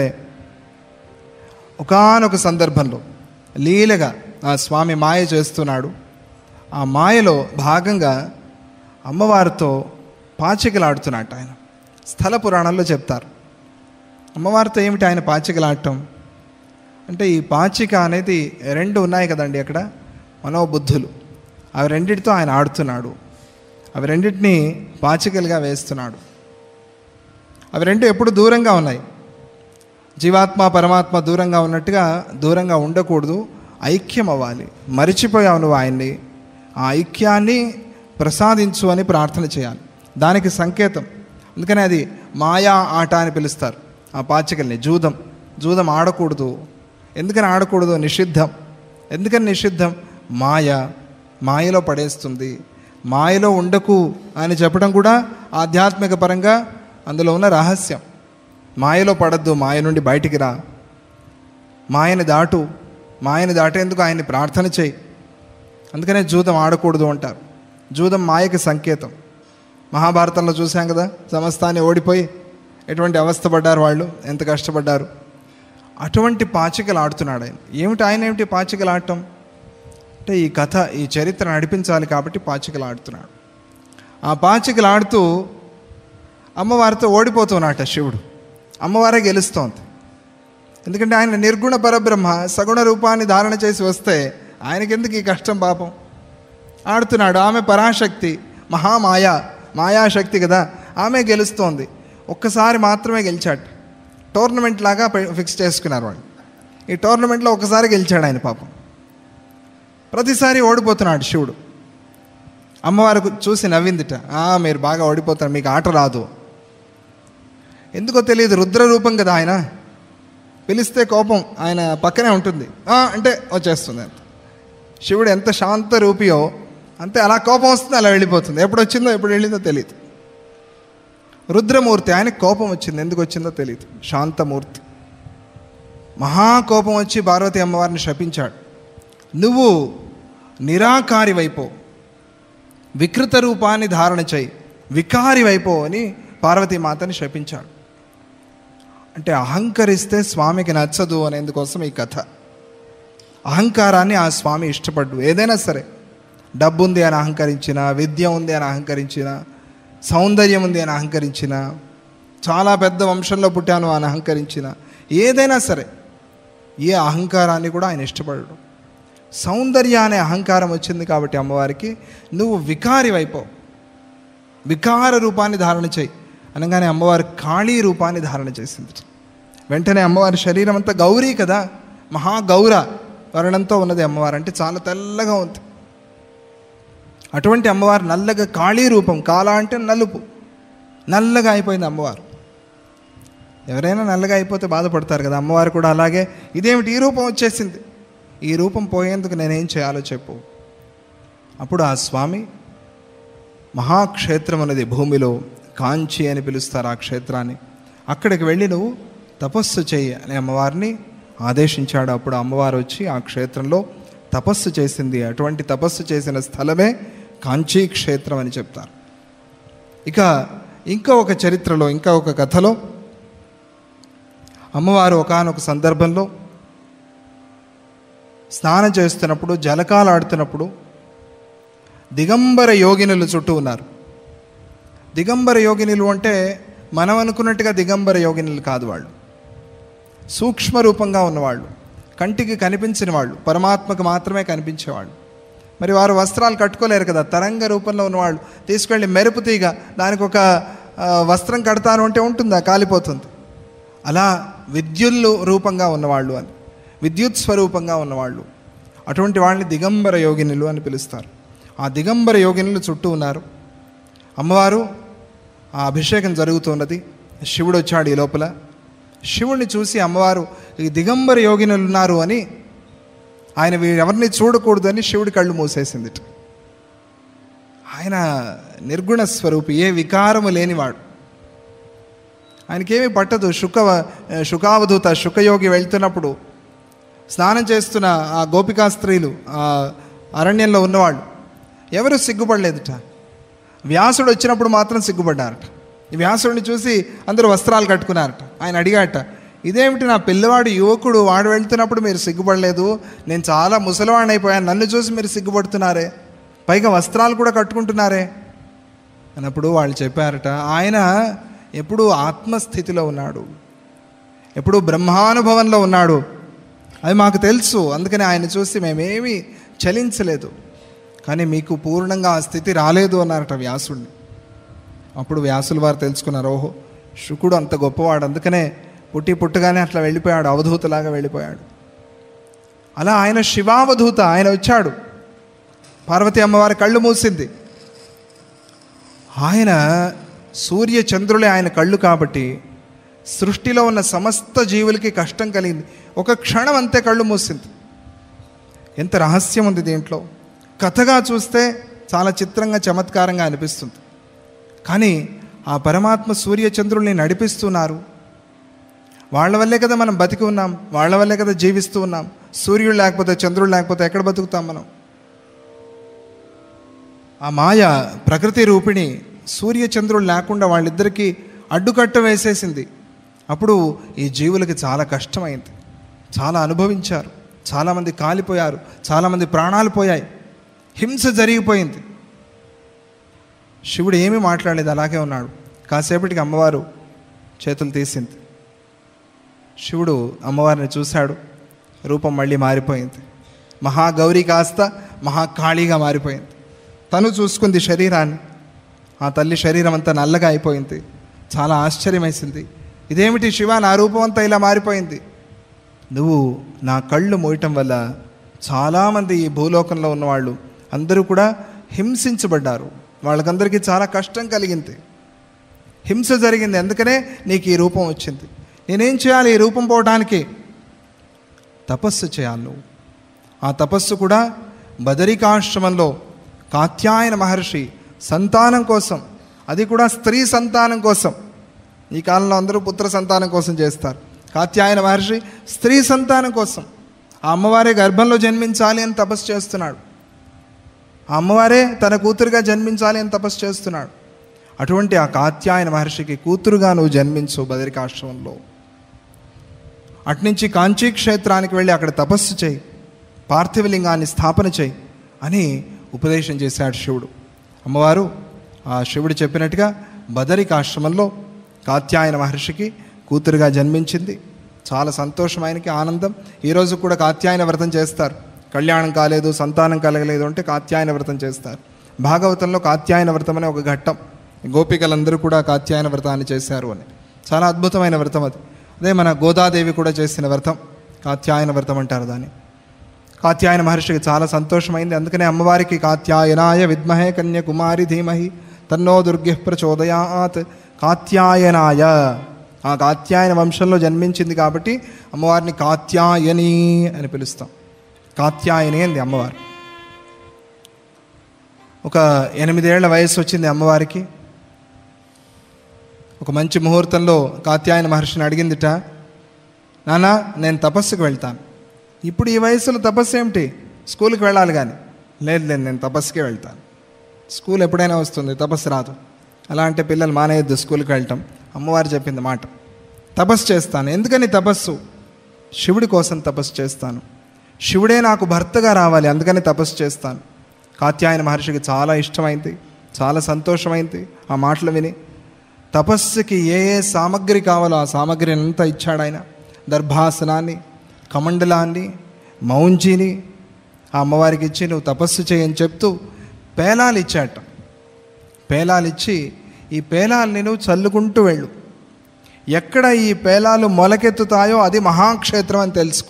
ఒకానొక సందర్భంలో లీలగా ఆ స్వామి మాయ చేస్తున్నాడు. ఆ మాయలో భాగంగా అమ్మవారితో పాచికలాడుతున్నాడు ఆయన. స్థల పురాణంలో చెప్తారు. అమ్మవారితో ఏమిటి ఆయన పాచికలాడటం అంటే, ఈ పాచిక అనేది 2 ఉన్నాయి కదండి అక్కడ, మనోబుద్ధులు. అవి రెండిటితో ఆయన ఆడుతున్నాడు. అవి రెండింటినీ పాచికలుగా వేస్తున్నాడు. అవి 2 ఎప్పుడు దూరంగా ఉన్నాయి. జీవాత్మ పరమాత్మ దూరంగా ఉన్నట్టుగా దూరంగా ఉండకూడదు, ఐక్యం అవ్వాలి. మరిచిపోయావు నువ్వు ఆయన్ని, ఆ ఐక్యాన్ని ప్రసాదించు అని ప్రార్థన చేయాలి. దానికి సంకేతం. అందుకని అది మాయా ఆట అని పిలుస్తారు ఆ పాచికల్ని. జూదం ఆడకూడదు. ఎందుకని ఆడకూడదు? నిషిద్ధం. ఎందుకని నిషిద్ధం? మాయలో పడేస్తుంది. మాయలో ఉండకు అని చెప్పడం కూడా ఆధ్యాత్మిక పరంగా అందులో ఉన్న రహస్యం. మాయలో పడద్దు, మాయ నుండి బయటికి రా, మాయని దాటేందుకు ఆయన్ని ప్రార్థన చేయి. అందుకనే జూదం ఆడకూడదు అంటారు. జూదం మాయకి సంకేతం. మహాభారతంలో చూసాం కదా, సమస్తాన్ని ఓడిపోయి ఎటువంటి అవస్థ పడ్డారు వాళ్ళు, ఎంత కష్టపడ్డారు. అటువంటి పాచికలు ఆడుతున్నాడు ఆయన. ఏమిటి పాచికలు ఆడటం అంటే, ఈ కథ, ఈ చరిత్ర నడిపించాలి కాబట్టి పాచికలు ఆడుతున్నాడు. ఆ పాచికలు ఆడుతూ అమ్మవారితో ఓడిపోతున్నాట శివుడు. అమ్మవారే గెలుస్తోంది. ఎందుకంటే ఆయన నిర్గుణ పరబ్రహ్మ, సగుణ రూపాన్ని ధారణ చేసి వస్తే ఆయనకెందుకు ఈ కష్టం పాపం. ఆడుతున్నాడు. ఆమె పరాశక్తి, మాయాశక్తి కదా, ఆమె గెలుస్తోంది. ఒక్కసారి మాత్రమే గెలిచాడు. టోర్నమెంట్ లాగా ఫిక్స్ చేసుకున్నారు వాళ్ళు. ఈ టోర్నమెంట్లో ఒకసారి గెలిచాడు ఆయన పాపం. ప్రతిసారి ఓడిపోతున్నాడు శివుడు. అమ్మవారు చూసి నవ్విందిట. మీరు బాగా ఓడిపోతారు, మీకు ఆట రాదు. ఎందుకో తెలియదు, రుద్ర రూపం కదా ఆయన. పిలిస్తే కోపం ఆయన పక్కనే ఉంటుంది, అంటే వచ్చేస్తుంది. అంత శివుడు ఎంత శాంత రూపియో అంతే, అలా కోపం వస్తుంది, అలా వెళ్ళిపోతుంది. ఎప్పుడు వచ్చిందో ఎప్పుడు వెళ్ళిందో తెలియదు. రుద్రమూర్తి, ఆయనకు కోపం వచ్చింది, ఎందుకు వచ్చిందో తెలియదు. శాంతమూర్తి మహాకోపం వచ్చి పార్వతీ అమ్మవారిని శపించాడు. నువ్వు నిరాకారి వైపో, వికృత రూపాన్ని ధారణ చేయి, వికారి వైపో అని పార్వతీమాతని శపించాడు. అంటే అహంకరిస్తే స్వామికి నచ్చదు అనేందుకోసం ఈ కథ. అహంకారాన్ని ఆ స్వామి ఇష్టపడ్డు. ఏదైనా సరే, డబ్బు ఉంది అని అహంకరించిన, విద్య ఉంది అని అహంకరించిన, సౌందర్యం ఉంది అని అహంకరించిన, చాలా పెద్ద వంశంలో పుట్టాను అని అహంకరించిన, ఏదైనా సరే ఏ అహంకారాన్ని కూడా ఆయన ఇష్టపడడు. సౌందర్య అనే అహంకారం వచ్చింది కాబట్టి అమ్మవారికి, నువ్వు వికారి వైపో, వికార రూపాన్ని ధారణ చేయి అనగానే అమ్మవారి కాళీ రూపాన్ని ధారణ చేసింది. వెంటనే అమ్మవారి శరీరం అంతా గౌరీ కదా, మహాగౌర వర్ణంతో ఉన్నది అమ్మవారు. అంటే చాలా తెల్లగా ఉంది. అటువంటి అమ్మవారు నల్లగా, కాళీ రూపం, కాళ అంటే నలుపు, నల్లగా అయిపోయింది అమ్మవారు. ఎవరైనా నల్లగా అయిపోతే బాధపడతారు కదా, అమ్మవారు కూడా అలాగే. ఇదేమిటి ఈ రూపం వచ్చేసింది, ఈ రూపం పోయేందుకు నేనేం చేయాలో చెప్పు. అప్పుడు ఆ స్వామి మహాక్షేత్రం అనేది భూమిలో కాంచి అని పిలుస్తారు ఆ క్షేత్రాన్ని, అక్కడికి వెళ్ళి నువ్వు తపస్సు చేయి అని అమ్మవారిని ఆదేశించాడు. అప్పుడు అమ్మవారు వచ్చి ఆ క్షేత్రంలో తపస్సు చేసింది. అటువంటి తపస్సు చేసిన స్థలమే కాంచీ క్షేత్రం అని చెప్తారు. ఇక ఇంకా ఒక చరిత్రలో, ఇంకా ఒక కథలో అమ్మవారు ఒకానొక సందర్భంలో స్నానం చేస్తున్నప్పుడు, జలకాలు ఆడుతున్నప్పుడు దిగంబర యోగినులు చుట్టూ ఉన్నారు. దిగంబర యోగినులు అంటే మనం అనుకున్నట్టుగా దిగంబర యోగినులు కాదు, వాళ్ళు సూక్ష్మ రూపంగా ఉన్నవాళ్ళు, కంటికి కనిపించిన వాళ్ళు, పరమాత్మకు మాత్రమే కనిపించేవాళ్ళు. మరి వారు వస్త్రాలు కట్టుకోలేరు కదా, తరంగ రూపంలో ఉన్నవాళ్ళు. తీసుకెళ్ళి మెరుపు తీగ దానికి ఒక వస్త్రం కడతాను అంటే ఉంటుందా, కాలిపోతుంది. అలా విద్యుల్లు రూపంగా ఉన్నవాళ్ళు అని, విద్యుత్ స్వరూపంగా ఉన్నవాళ్ళు, అటువంటి వాళ్ళని దిగంబర యోగినులు అని పిలుస్తారు. ఆ దిగంబర యోగినులు చుట్టూ ఉన్నారు. అమ్మవారు ఆ అభిషేకం జరుగుతున్నది. శివుడు వచ్చాడు ఈ లోపల. శివుడిని చూసి అమ్మవారు ఈ దిగంబర యోగినులు ఉన్నారు అని, ఆయన వీరెవరిని చూడకూడదని శివుడి కళ్ళు మూసేసింది. ఆయన నిర్గుణ స్వరూపి, ఏ వికారము లేనివాడు, ఆయనకేమీ పట్టదు. శుకావధూత శుకయోగి వెళ్తున్నప్పుడు స్నానం చేస్తున్న ఆ గోపికా స్త్రీలు, ఆ అరణ్యంలో ఉన్నవాళ్ళు ఎవరు సిగ్గుపడలేదుట. వ్యాసుడు వచ్చినప్పుడు మాత్రం సిగ్గుపడ్డారట. ఈ వ్యాసుడిని చూసి అందరూ వస్త్రాలు కట్టుకున్నారట. ఆయన అడిగాట, ఇదేమిటి నా పిల్లవాడు యువకుడు, వాడు వెళ్తున్నప్పుడు మీరు సిగ్గుపడలేదు, నేను చాలా ముసలివాడిని అయిపోయాను, నన్ను చూసి మీరు సిగ్గుపడుతున్నారే, పైగా వస్త్రాలు కూడా కట్టుకుంటున్నారే అన్నప్పుడు వాళ్ళు చెప్పారట, ఆయన ఎప్పుడూ ఆత్మస్థితిలో ఉన్నాడు, ఎప్పుడూ బ్రహ్మానుభవంలో ఉన్నాడు, అది మాకు తెలుసు, అందుకని ఆయన చూసి మేమేమీ చలించలేదు, కానీ మీకు పూర్ణంగా ఆ స్థితి రాలేదు అన్నారట వ్యాసుడిని. అప్పుడు వ్యాసుల వారు తెలుసుకున్నారు, ఓహో శుకుడు అంత గొప్పవాడు, అందుకనే పుట్టగానే అట్లా వెళ్ళిపోయాడు, అవధూతలాగా వెళ్ళిపోయాడు. అలా ఆయన శివావధూత, ఆయన వచ్చాడు. పార్వతీ అమ్మవారి కళ్ళు మూసింది. ఆయన సూర్య చంద్రులే ఆయన కళ్ళు కాబట్టి సృష్టిలో ఉన్న సమస్త జీవులకి కష్టం కలిగింది. ఒక క్షణం అంతే కళ్ళు మూసింది. ఎంత రహస్యం ఉంది దీంట్లో. కథగా చూస్తే చాలా చిత్రంగా చమత్కారంగా అనిపిస్తుంది, కానీ ఆ పరమాత్మ సూర్య చంద్రుల్ని నడిపిస్తున్నారు. వాళ్ళ వల్లే కదా మనం బతికి ఉన్నాం, వాళ్ళ వల్లే కదా జీవిస్తూ ఉన్నాం. సూర్యుడు లేకపోతే, చంద్రుడు లేకపోతే ఎక్కడ బతుకుతాం మనం? ఆ మాయ ప్రకృతి రూపిణి సూర్య చంద్రుడు లేకుండా వాళ్ళిద్దరికీ అడ్డుకట్ట వేసేసింది. అప్పుడు ఈ జీవులకి చాలా కష్టమైంది, చాలా అనుభవించారు, చాలామంది కాలిపోయారు, చాలామంది ప్రాణాలు పోయాయి, హింస జరిగిపోయింది. శివుడు ఏమీ మాట్లాడలేదు, అలాగే ఉన్నాడు. కాసేపటికి అమ్మవారు చేతులు తీసింది. శివుడు అమ్మవారిని చూశాడు, రూపం మళ్ళీ మారిపోయింది. మహాగౌరి కాస్త మహాకాళీగా మారిపోయింది. తను చూసుకుంది శరీరాన్ని, ఆ తల్లి శరీరం అంతా నల్లగా అయిపోయింది. చాలా ఆశ్చర్యమేసింది, ఇదేమిటి శివ, నా రూపం అంతా ఇలా మారిపోయింది? నువ్వు నా కళ్ళు మోయటం వల్ల చాలామంది ఈ భూలోకంలో ఉన్నవాళ్ళు అందరూ కూడా హింసించబడ్డారు, వాళ్ళకందరికీ చాలా కష్టం కలిగింది, హింస జరిగింది, అందుకనే నీకు ఈ రూపం వచ్చింది. నేనేం చేయాలి ఈ రూపం పోవడానికి? తపస్సు చేయాలి నువ్వు. ఆ తపస్సు కూడా బదరికాశ్రమంలో కాత్యాయన మహర్షి సంతానం కోసం, అది కూడా స్త్రీ సంతానం కోసం. ఈ కాలంలో అందరూ పుత్ర సంతానం కోసం చేస్తారు, కాత్యాయన మహర్షి స్త్రీ సంతానం కోసం. ఆ అమ్మవారే గర్భంలో జన్మించాలి అని తపస్సు చేస్తున్నాడు, ఆ అమ్మవారే తన కూతురుగా జన్మించాలి అని తపస్సు చేస్తున్నాడు. అటువంటి ఆ కాత్యాయన మహర్షికి కూతురుగా నువ్వు జన్మించు బదరికాశ్రమంలో. అట్నుంచి కాంచీ క్షేత్రానికి వెళ్ళి అక్కడ తపస్సు చేయి, పార్థివలింగాన్ని స్థాపన చేయి అని ఉపదేశం చేశాడు శివుడు. అమ్మవారు ఆ శివుడు చెప్పినట్టుగా బదరికాశ్రమంలో కాత్యాయన మహర్షికి కూతురుగా జన్మించింది. చాలా సంతోషం, ఆయనకి ఆనందం. ఈరోజు కూడా కాత్యాయన వ్రతం చేస్తారు. కళ్యాణం కాలేదు, సంతానం కలగలేదు అంటే కాత్యాయన వ్రతం చేస్తారు. భాగవతంలో కాత్యాయన వ్రతం అనే ఒక ఘట్టం, గోపికలందరూ కూడా కాత్యాయన వ్రతాన్ని చేశారు అని. చాలా అద్భుతమైన వ్రతం అది. అదే మన గోదాదేవి కూడా చేసిన వ్రతం కాత్యాయన వ్రతం అంటారు దాన్ని. కాత్యాయన మహర్షికి చాలా సంతోషమైంది, అందుకనే అమ్మవారికి కాత్యాయనాయ విద్మహే కన్యాకుమారి ధీమహి తన్నో దుర్గః ప్రచోదయాత్ కాత్యాయనాయ, ఆ కాత్యాయన వంశంలో జన్మించింది కాబట్టి అమ్మవారిని కాత్యాయని అని పిలుస్తాం. కాత్యాయని అంది అమ్మవారు. ఒక 8 ఏళ్ల వయసు వచ్చింది అమ్మవారికి. ఒక మంచి ముహూర్తంలో కాత్యాయన మహర్షిని అడిగిందిట, నాన్న నేను తపస్సుకు వెళ్తాను. ఇప్పుడు ఈ వయసులో తపస్సు ఏమిటి, స్కూల్కి వెళ్ళాలి కానీ. లేదు నేను తపస్సుకే వెళ్తాను. స్కూల్ ఎప్పుడైనా వస్తుంది, తపస్సు రాదు. అలా అంటే పిల్లలు మానేయద్దు స్కూల్కి వెళ్ళటం. అమ్మవారు చెప్పింది మాట, తపస్సు చేస్తాను. ఎందుకని తపస్సు? శివుడి కోసం తపస్సు చేస్తాను. శివుడే నాకు భర్తగా రావాలి, అందుకని తపస్సు చేస్తాను. కాత్యాయన మహర్షికి చాలా ఇష్టమైంది, చాలా సంతోషమైంది ఆ మాటలు విని. తపస్సుకి ఏ సామగ్రి కావాలో ఆ సామగ్రి అంతా ఇచ్చాడు ఆయన. దర్భాసనాన్ని, కమండలాన్ని, మౌంజీని ఆ అమ్మవారికి ఇచ్చి నువ్వు తపస్సు చేయని చెప్తూ పేలాలు ఇచ్చాట. పేలాలు ఇచ్చి ఈ పేలాల్ని నువ్వు చల్లుకుంటూ వెళ్ళు. ఎక్కడ ఈ పేలాలు మొలకెత్తుతాయో అది మహాక్షేత్రం అని తెలుసుకో.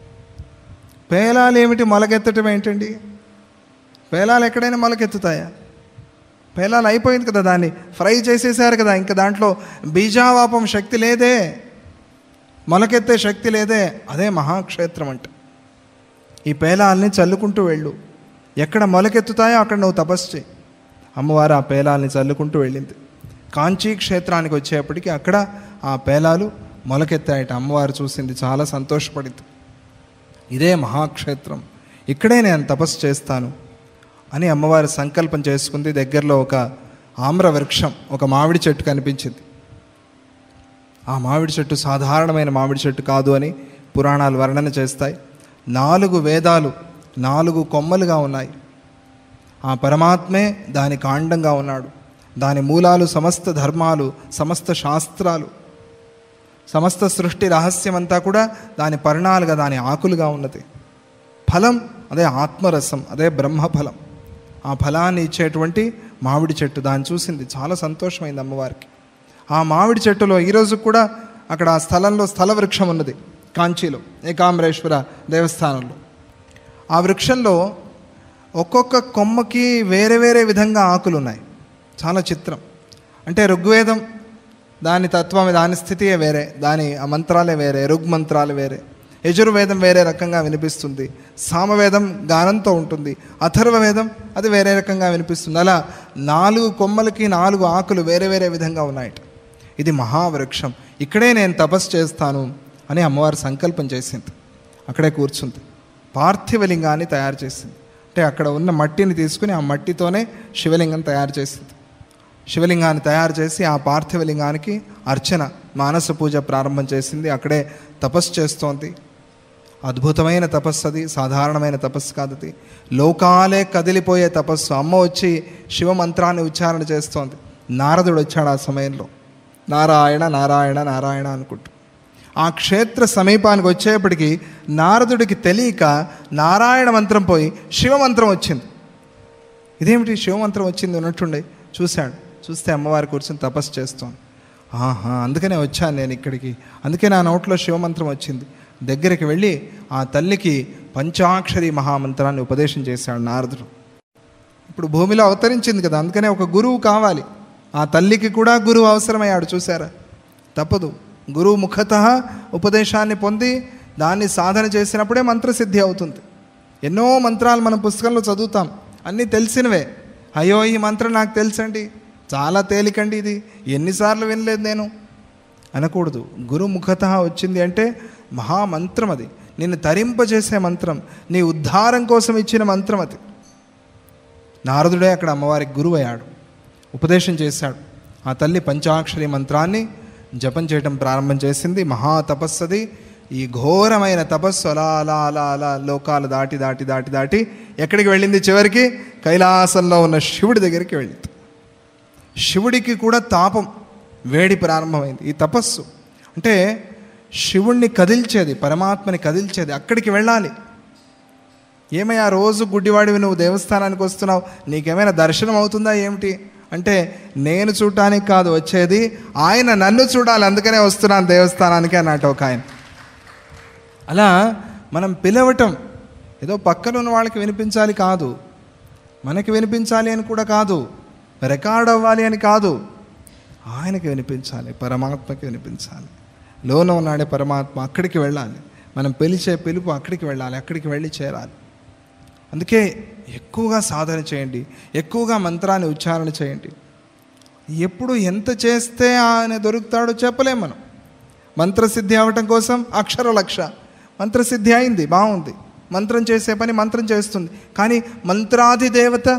పేలాలు ఏమిటి, మొలకెత్తటం ఏంటండి? పేలాలు ఎక్కడైనా మొలకెత్తుతాయా? పేలాలు అయిపోయింది కదా, దాన్ని ఫ్రై చేసేసారు కదా, ఇంకా దాంట్లో బీజావాపం శక్తి లేదే, మొలకెత్తే శక్తి లేదే. అదే మహాక్షేత్రం అంటే. ఈ పేలాల్ని చల్లుకుంటూ వెళ్ళు, ఎక్కడ మొలకెత్తుతాయో అక్కడ నువ్వు తపస్సు చేయి. అమ్మవారు ఆ పేలాల్ని చల్లుకుంటూ వెళ్ళింది. కాంచీ క్షేత్రానికి వచ్చేప్పటికి అక్కడ ఆ పేలాలు మొలకెత్తాయట. అమ్మవారు చూసింది, చాలా సంతోషపడింది. ఇదే మహాక్షేత్రం, ఇక్కడే నేను తపస్సు చేస్తాను అని అమ్మవారు సంకల్పం చేసుకుంది. దగ్గరలో ఒక ఆమ్ర వృక్షం, ఒక మామిడి చెట్టు కనిపించింది. ఆ మామిడి చెట్టు సాధారణమైన మామిడి చెట్టు కాదు అని పురాణాలు వర్ణన చేస్తాయి. 4 వేదాలు 4 కొమ్మలుగా ఉన్నాయి. ఆ పరమాత్మే దాని కాండంగా ఉన్నాడు. దాని మూలాలు సమస్త ధర్మాలు, సమస్త శాస్త్రాలు, సమస్త సృష్టి రహస్యమంతా కూడా దాని పర్ణాలుగా, దాని ఆకులుగా ఉన్నది. ఫలం అదే ఆత్మరసం, అదే బ్రహ్మఫలం. ఆ ఫలాన్ని ఇచ్చేటువంటి మామిడి చెట్టు, దాన్ని చూసింది, చాలా సంతోషమైంది అమ్మవారికి. ఆ మామిడి చెట్టులో ఈరోజు కూడా అక్కడ ఆ స్థలంలో స్థల వృక్షం ఉన్నది, కాంచీలో ఏకాంబరేశ్వర దేవస్థానంలో. ఆ వృక్షంలో ఒక్కొక్క కొమ్మకి వేరే వేరే విధంగా ఆకులు ఉన్నాయి. చాలా చిత్రం. అంటే ఋగ్వేదం దాని తత్వం, దాని స్థితియే వేరే, దాని ఆ మంత్రాలే వేరే, ఋగ్మంత్రాలు వేరే. యజుర్వేదం వేరే రకంగా వినిపిస్తుంది, సామవేదం గానంతో ఉంటుంది, అథర్వవేదం అది వేరే రకంగా వినిపిస్తుంది. అలా 4 కొమ్మలకి 4 ఆకులు వేరే వేరే విధంగా ఉన్నాయట. ఇది మహావృక్షం, ఇక్కడే నేను తపస్సు చేస్తాను అని అమ్మవారు సంకల్పం చేసింది. అక్కడే కూర్చుంది. పార్థివలింగాన్ని తయారు చేసింది. అంటే అక్కడ ఉన్న మట్టిని తీసుకుని ఆ మట్టితోనే శివలింగం తయారు చేసింది. శివలింగాన్ని తయారు చేసి ఆ పార్థివలింగానికి అర్చన, మానస పూజ ప్రారంభం చేసింది. అక్కడే తపస్సు చేస్తోంది. అద్భుతమైన తపస్సు అది, సాధారణమైన తపస్సు కాదు అది. లోకాలే కదిలిపోయే తపస్సు. అమ్మ వచ్చి శివమంత్రాన్ని ఉచ్చారణ చేస్తోంది. నారదుడు వచ్చాడు ఆ సమయంలో, నారాయణ నారాయణ నారాయణ అనుకుంటూ. ఆ క్షేత్ర సమీపానికి వచ్చేప్పటికీ నారదుడికి తెలియక నారాయణ మంత్రం పోయి శివమంత్రం వచ్చింది. ఇదేమిటి శివమంత్రం వచ్చింది ఉన్నట్టుండే చూశాడు. చూస్తే అమ్మవారి కూర్చొని తపస్సు చేస్తోంది. అందుకనే వచ్చాను నేను ఇక్కడికి, అందుకే నా నోట్లో శివమంత్రం వచ్చింది. దగ్గరికి వెళ్ళి ఆ తల్లికి పంచాక్షరి మహామంత్రాన్ని ఉపదేశం చేశాడు నారదుడు. ఇప్పుడు భూమిలో అవతరించింది కదా, అందుకనే ఒక గురువు కావాలి. ఆ తల్లికి కూడా గురువు అవసరమయ్యాడు. చూసారా, తప్పదు. గురువు ముఖతః ఉపదేశాన్ని పొంది దాన్ని సాధన చేసినప్పుడే మంత్రసిద్ధి అవుతుంది. ఎన్నో మంత్రాలు మనం పుస్తకంలో చదువుతాం, అన్నీ తెలిసినవే. అయ్యో ఈ మంత్రం నాకు తెలుసండి, చాలా తేలికండి, ఇది ఎన్నిసార్లు వినలేదు నేను అనకూడదు. గురు ముఖతః వచ్చింది అంటే మహామంత్రం, అది నిన్ను తరింపజేసే మంత్రం, నీ ఉద్ధారం కోసం ఇచ్చిన మంత్రం అది. నారదుడే అక్కడ అమ్మవారికి గురువు అయ్యాడు, ఉపదేశం చేశాడు. ఆ తల్లి పంచాక్షరి మంత్రాన్ని జపం చేయటం ప్రారంభం చేసింది. మహాతపస్సది. ఈ ఘోరమైన తపస్సు అలా అలా అలా అలా లోకాలు దాటి దాటి దాటి దాటి ఎక్కడికి వెళ్ళింది? చివరికి కైలాసంలో ఉన్న శివుడి దగ్గరికి వెళ్ళింది. శివుడికి కూడా తాపం, వేడి ప్రారంభమైంది. ఈ తపస్సు అంటే శివుణ్ణి కదిల్చేది, పరమాత్మని కదిల్చేది. అక్కడికి వెళ్ళాలి. ఏమయ్యా రోజు గుడ్డివాడివి నువ్వు దేవస్థానానికి వస్తున్నావు, నీకేమైనా దర్శనం అవుతుందా ఏమిటి అంటే, నేను చూడటానికి కాదు వచ్చేది, ఆయన నన్ను చూడాలి, అందుకనే వస్తున్నాను దేవస్థానానికి అన్నట్టు ఒక ఆయన. అలా మనం పిలవటం ఏదో పక్కన ఉన్న వాళ్ళకి వినిపించాలి కాదు, మనకి వినిపించాలి అని కూడా కాదు, రికార్డ్ అవ్వాలి అని కాదు, ఆయనకి వినిపించాలి, పరమాత్మకి వినిపించాలి. లోన ఉన్నాడే పరమాత్మ, అక్కడికి వెళ్ళాలి. మనం పిలిచే పిలుపు అక్కడికి వెళ్ళాలి, అక్కడికి వెళ్ళి చేరాలి. అందుకే ఎక్కువగా సాధన చేయండి, ఎక్కువగా మంత్రాన్ని ఉచ్చారణ చేయండి. ఎప్పుడు ఎంత చేస్తే ఆయన దొరుకుతాడో చెప్పలేం మనం. మంత్రసిద్ధి అవ్వటం కోసం అక్షర లక్ష, మంత్రసిద్ధి అయింది, బాగుంది. మంత్రం చేసే పని మంత్రం చేస్తుంది. కానీ మంత్రాది దేవత,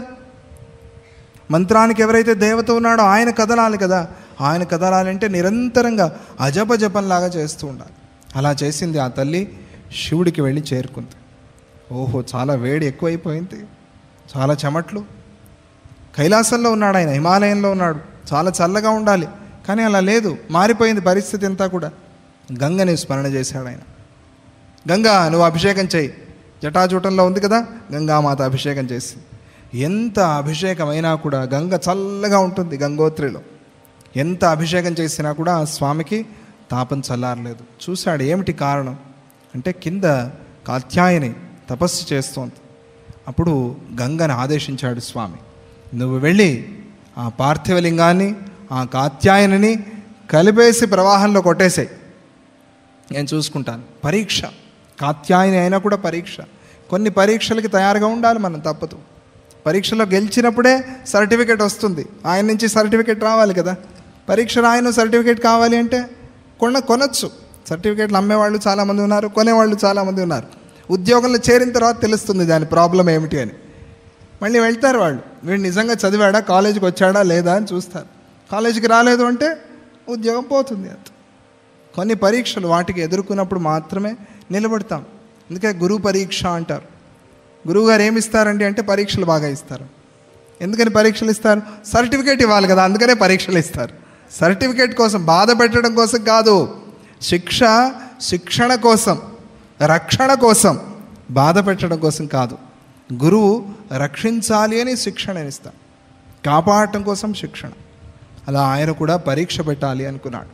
మంత్రానికి ఎవరైతే దేవత ఉన్నాడో ఆయన కదలాలి కదా. ఆయన కదలాలంటే నిరంతరంగా అజపజపంలాగా చేస్తూ ఉండాలి. అలా చేసింది ఆ తల్లి, శివుడికి వెళ్ళి చేరుకుంది. ఓహో, చాలా వేడి ఎక్కువైపోయింది, చాలా చెమట్లు. కైలాసంలో ఉన్నాడు ఆయన, హిమాలయంలో ఉన్నాడు, చాలా చల్లగా ఉండాలి. కానీ అలా లేదు, మారిపోయింది పరిస్థితి అంతా కూడా. గంగని స్మరణ చేశాడు ఆయన. గంగా, నువ్వు అభిషేకం చేయి. జటాజూటంలో ఉంది కదా, గంగామాత అభిషేకం చేసి. ఎంత అభిషేకం అయినా కూడా గంగ చల్లగా ఉంటుంది. గంగోత్రిలో ఎంత అభిషేకం చేసినా కూడా ఆ స్వామికి తాపం చల్లారలేదు. చూశాడు, ఏమిటి కారణం అంటే కింద కాత్యాయని తపస్సు చేస్తోంది. అప్పుడు గంగని ఆదేశించాడు స్వామి, నువ్వు వెళ్ళి ఆ పార్థివలింగాన్ని ఆ కాత్యాయనిని కలిపేసి ప్రవాహంలో కొట్టేసాయి, నేను చూసుకుంటాను. పరీక్ష, కాత్యాయని అయినా కూడా పరీక్ష. కొన్ని పరీక్షలకి తయారుగా ఉండాలి మనం, తప్పదు. పరీక్షలో గెలిచినప్పుడే సర్టిఫికేట్ వస్తుంది, ఆయన నుంచి సర్టిఫికేట్ రావాలి కదా. పరీక్ష రాయను సర్టిఫికేట్ కావాలి అంటే కొనొచ్చు. సర్టిఫికేట్లు అమ్మేవాళ్ళు చాలామంది ఉన్నారు, కొనేవాళ్ళు చాలామంది ఉన్నారు. ఉద్యోగంలో చేరిన తర్వాత తెలుస్తుంది దాని ప్రాబ్లం ఏమిటి అని. మళ్ళీ వెళ్తారు వాళ్ళు, వీడు నిజంగా చదివాడా, కాలేజీకి వచ్చాడా లేదా అని చూస్తారు. కాలేజీకి రాలేదు అంటే ఉద్యోగం పోతుంది. అంత కొన్ని పరీక్షలు వాటికి ఎదుర్కొన్నప్పుడు మాత్రమే నిలబడతాం. అందుకే గురువు పరీక్ష అంటారు. గురువుగారు ఏమి ఇస్తారండి అంటే పరీక్షలు బాగా ఇస్తారు. ఎందుకని పరీక్షలు ఇస్తారు? సర్టిఫికేట్ ఇవ్వాలి కదా, అందుకనే పరీక్షలు ఇస్తారు. సర్టిఫికేట్ కోసం, బాధ పెట్టడం కోసం కాదు. శిక్షణ కోసం, రక్షణ కోసం, బాధ పెట్టడం కోసం కాదు. గురువు రక్షించాలి అని శిక్షణ ఇస్తాం, కాపాడటం కోసం శిక్షణ. అలా ఆయన కూడా పరీక్ష పెట్టాలి అనుకున్నాడు.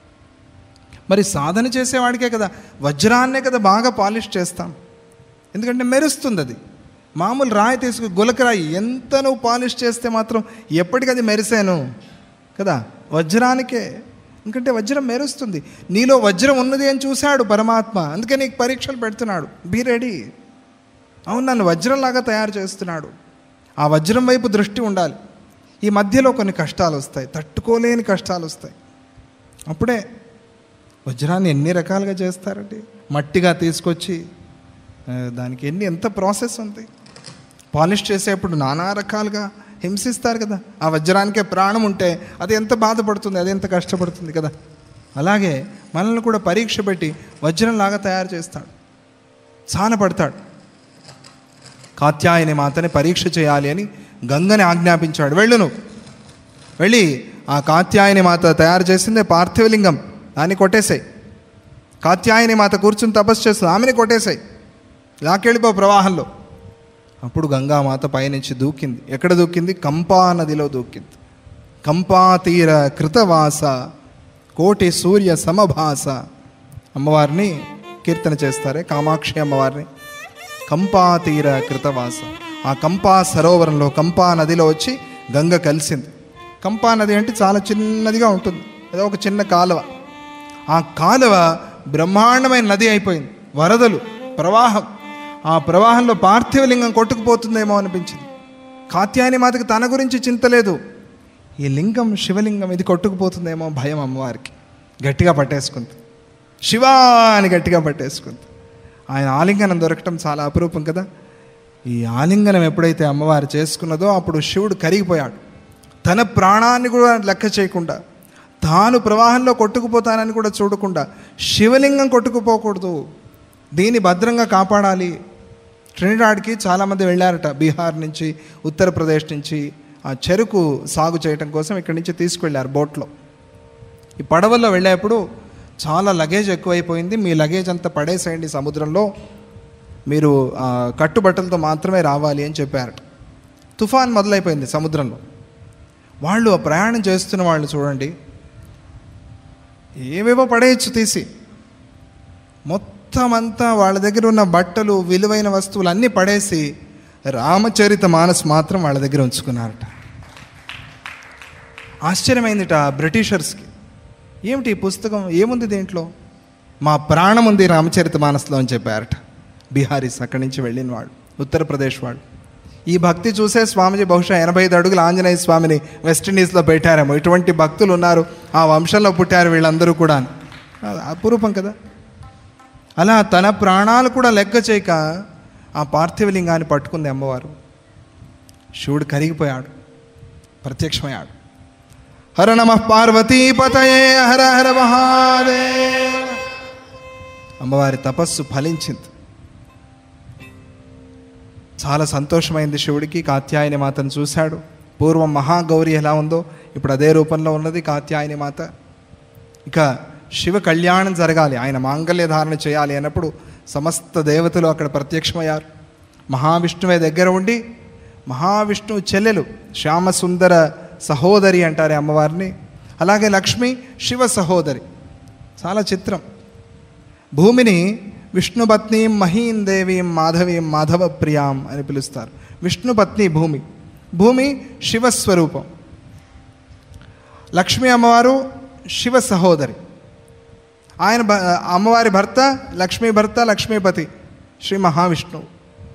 మరి సాధన చేసేవాడికే కదా, వజ్రాన్నే కదా బాగా పాలిష్ చేస్తాం, ఎందుకంటే మెరుస్తుంది అది. మామూలు రాయి తీసుకు, గులకరాయి ఎంత నువ్వు పాలిష్ చేస్తే మాత్రం ఎప్పటికది మెరిసాను కదా. వజ్రానికే, ఎందుకంటే వజ్రం మెరుస్తుంది. నీలో వజ్రం ఉన్నది అని చూశాడు పరమాత్మ, అందుకే నీకు పరీక్షలు పెడుతున్నాడు. Be ready. అవును, నన్ను వజ్రంలాగా తయారు చేస్తున్నాడు. ఆ వజ్రం వైపు దృష్టి ఉండాలి. ఈ మధ్యలో కొన్ని కష్టాలు వస్తాయి, తట్టుకోలేని కష్టాలు వస్తాయి. అప్పుడే వజ్రాన్ని ఎన్ని రకాలుగా చేస్తారండి. మట్టిగా తీసుకొచ్చి దానికి ఎంత ప్రాసెస్ ఉంది. పాలిష్ చేసేప్పుడు నానా రకాలుగా హింసిస్తారు కదా. ఆ వజ్రానికే ప్రాణం ఉంటే అది ఎంత బాధపడుతుంది, అది ఎంత కష్టపడుతుంది కదా. అలాగే మనల్ని కూడా పరీక్ష పెట్టి వజ్రంలాగా తయారు చేస్తాడు, సానపడతాడు. కాత్యాయని మాతని పరీక్ష చేయాలి అని గంగని ఆజ్ఞాపించాడు. వెళ్ళు, నువ్వు వెళ్ళి ఆ కాత్యాయని మాత తయారు చేసిందే పార్థివలింగం, దాన్ని కొట్టేసాయి. కాత్యాయని మాత కూర్చుని తపస్సు చేస్తుంది, ఆమెని కొట్టేసాయి, లాకెళ్ళిపో ప్రవాహంలో. అప్పుడు గంగామాత పైనుంచి దూకింది. ఎక్కడ దూకింది? కంపా నదిలో దూకింది. కంపా తీర కృతవాస కోటి సూర్య సమభాస. అమ్మవారిని కీర్తన చేస్తారే, కామాక్షి అమ్మవారిని. కంపా తీర కృతవాస. ఆ కంపా సరోవరంలో, కంపా నదిలో వచ్చి గంగ కలిసింది. కంపా నది అంటే చాలా చిన్నదిగా ఉంటుంది, ఏదో ఒక చిన్న కాలువ. ఆ కాలువ బ్రహ్మాండమైన నది అయిపోయింది. వరదలు, ప్రవాహం. ఆ ప్రవాహంలో పార్థివలింగం కొట్టుకుపోతుందేమో అనిపించింది. కాత్యాయని మాతకి తన గురించి చింత లేదు, ఈ లింగం శివలింగం ఇది కొట్టుకుపోతుందేమో భయం అమ్మవారికి. గట్టిగా పట్టేసుకుంది, శివా అని గట్టిగా పట్టేసుకుంది. ఆయన ఆలింగనం దొరకటం చాలా అపురూపం కదా. ఈ ఆలింగనం ఎప్పుడైతే అమ్మవారు చేసుకున్నదో అప్పుడు శివుడు కరిగిపోయాడు. తన ప్రాణాన్ని కూడా లెక్క చేయకుండా, తాను ప్రవాహంలో కొట్టుకుపోతానని కూడా చూడకుండా, శివలింగం కొట్టుకుపోకూడదు, దీన్ని భద్రంగా కాపాడాలి. ట్రినిడాడ్కి చాలామంది వెళ్ళారట, బీహార్ నుంచి, ఉత్తరప్రదేశ్ నుంచి. ఆ చెరుకు సాగు చేయటం కోసం ఇక్కడి నుంచి తీసుకువెళ్ళారు బోట్లో. ఈ పడవల్లో వెళ్ళేప్పుడు చాలా లగేజ్ ఎక్కువైపోయింది, మీ లగేజ్ అంతా పడేసేయండి సముద్రంలో, మీరు కట్టుబట్టలతో మాత్రమే రావాలి అని చెప్పారట. తుఫాన్ మొదలైపోయింది సముద్రంలో. వాళ్ళు ఆ ప్రయాణం చేస్తున్న వాళ్ళు చూడండి, ఏవేవో పడేయచ్చు తీసి, మొత్తం అంతా వాళ్ళ దగ్గర ఉన్న బట్టలు, విలువైన వస్తువులు అన్నీ పడేసి రామచరిత మానస్ మాత్రం వాళ్ళ దగ్గర ఉంచుకున్నారట. ఆశ్చర్యమైందిట బ్రిటిషర్స్కి. ఏమిటి ఈ పుస్తకం, ఏముంది దీంట్లో? మా ప్రాణం ఉంది రామచరిత మానస్లో అని చెప్పారట బీహారీస్, అక్కడి నుంచి వెళ్ళిన వాళ్ళు. ఉత్తరప్రదేశ్ వాళ్ళు. ఈ భక్తి చూసే స్వామిజీ బహుశా 85 అడుగుల ఆంజనేయ స్వామిని వెస్టిండీస్లో పెట్టారేమో. ఇటువంటి భక్తులు ఉన్నారు, ఆ వంశంలో పుట్టారు వీళ్ళందరూ కూడా. అపురూపం కదా. అలా తన ప్రాణాలు కూడా లెక్క చేయక ఆ పార్థివలింగాన్ని పట్టుకుంది అమ్మవారు. శివుడు కరిగిపోయాడు, ప్రత్యక్షమయ్యాడు. హర నమః పార్వతీపతయే హర హర మహాదేవ. అమ్మవారి తపస్సు ఫలించింది. చాలా సంతోషమైంది శివుడికి. కాత్యాయని మాతను చూశాడు. పూర్వం మహాగౌరి ఎలా ఉందో ఇప్పుడు అదే రూపంలో ఉన్నది కాత్యాయని మాత. ఇక శివ కళ్యాణం జరగాలి, ఆయన మాంగళ్య ధారణ చేయాలి అన్నప్పుడు సమస్త దేవతలు అక్కడ ప్రత్యక్షమయ్యారు. మహావిష్ణువే దగ్గర ఉండి, మహావిష్ణువు చెల్లెలు శ్యామసుందర సహోదరి అంటారే అమ్మవారిని. అలాగే లక్ష్మి శివ సహోదరి. చాలా చిత్రం. భూమిని విష్ణుపత్నీం మహీం దేవీం మాధవీం మాధవ ప్రియాం అని పిలుస్తారు. విష్ణుపత్ని భూమి, భూమి శివస్వరూపం. లక్ష్మీ అమ్మవారు శివ సహోదరి. ఆయన అమ్మవారి భర్త లక్ష్మీ భర్త లక్ష్మీపతి శ్రీ మహావిష్ణువు.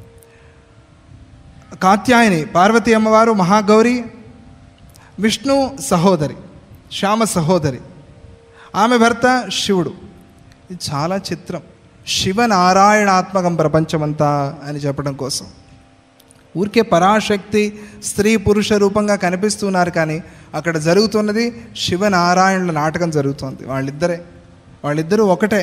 కాత్యాయని పార్వతీ అమ్మవారు మహాగౌరి, విష్ణు సహోదరి, శ్యామ సహోదరి. ఆమె భర్త శివుడు. ఇది చాలా చిత్రం. శివనారాయణాత్మకం ప్రపంచమంతా అని చెప్పడం కోసం. ఊరికే పరాశక్తి స్త్రీ పురుష రూపంగా కనిపిస్తున్నారు, కానీ అక్కడ జరుగుతున్నది శివనారాయణుల నాటకం జరుగుతోంది. వాళ్ళిద్దరూ ఒకటే.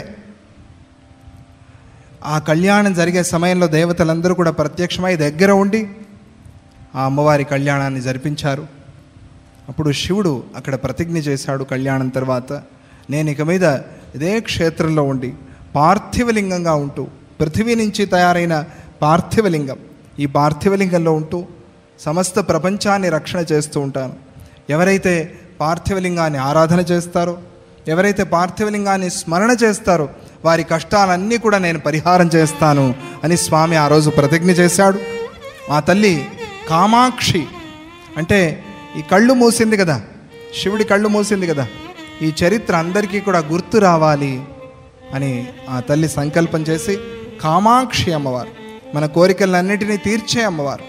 ఆ కళ్యాణం జరిగే సమయంలో దేవతలందరూ కూడా ప్రత్యక్షమై దగ్గర ఉండి ఆ అమ్మవారి కళ్యాణాన్ని జరిపించారు. అప్పుడు శివుడు అక్కడ ప్రతిజ్ఞ చేశాడు కళ్యాణం తర్వాత, నేను ఇక మీద ఇదే క్షేత్రంలో ఉండి పార్థివలింగంగా ఉంటూ, పృథివీ నుంచి తయారైన పార్థివలింగం, ఈ పార్థివలింగంలో ఉంటూ సమస్త ప్రపంచాన్ని రక్షణ చేస్తూ ఉంటాను. ఎవరైతే పార్థివలింగాన్ని ఆరాధన చేస్తారో, ఎవరైతే పార్థివలింగాన్ని స్మరణ చేస్తారో వారి కష్టాలన్నీ కూడా నేను పరిహారం చేస్తాను అని స్వామి ఆ రోజు ప్రతిజ్ఞ చేశాడు. ఆ తల్లి కామాక్షి అంటే ఈ కళ్ళు మూసింది కదా, శివుడి కళ్ళు మూసింది కదా, ఈ చరిత్ర అందరికీ కూడా గుర్తు రావాలి అని ఆ తల్లి సంకల్పం చేసి కామాక్షి అమ్మవారు, మన కోరికలన్నిటినీ తీర్చే అమ్మవారు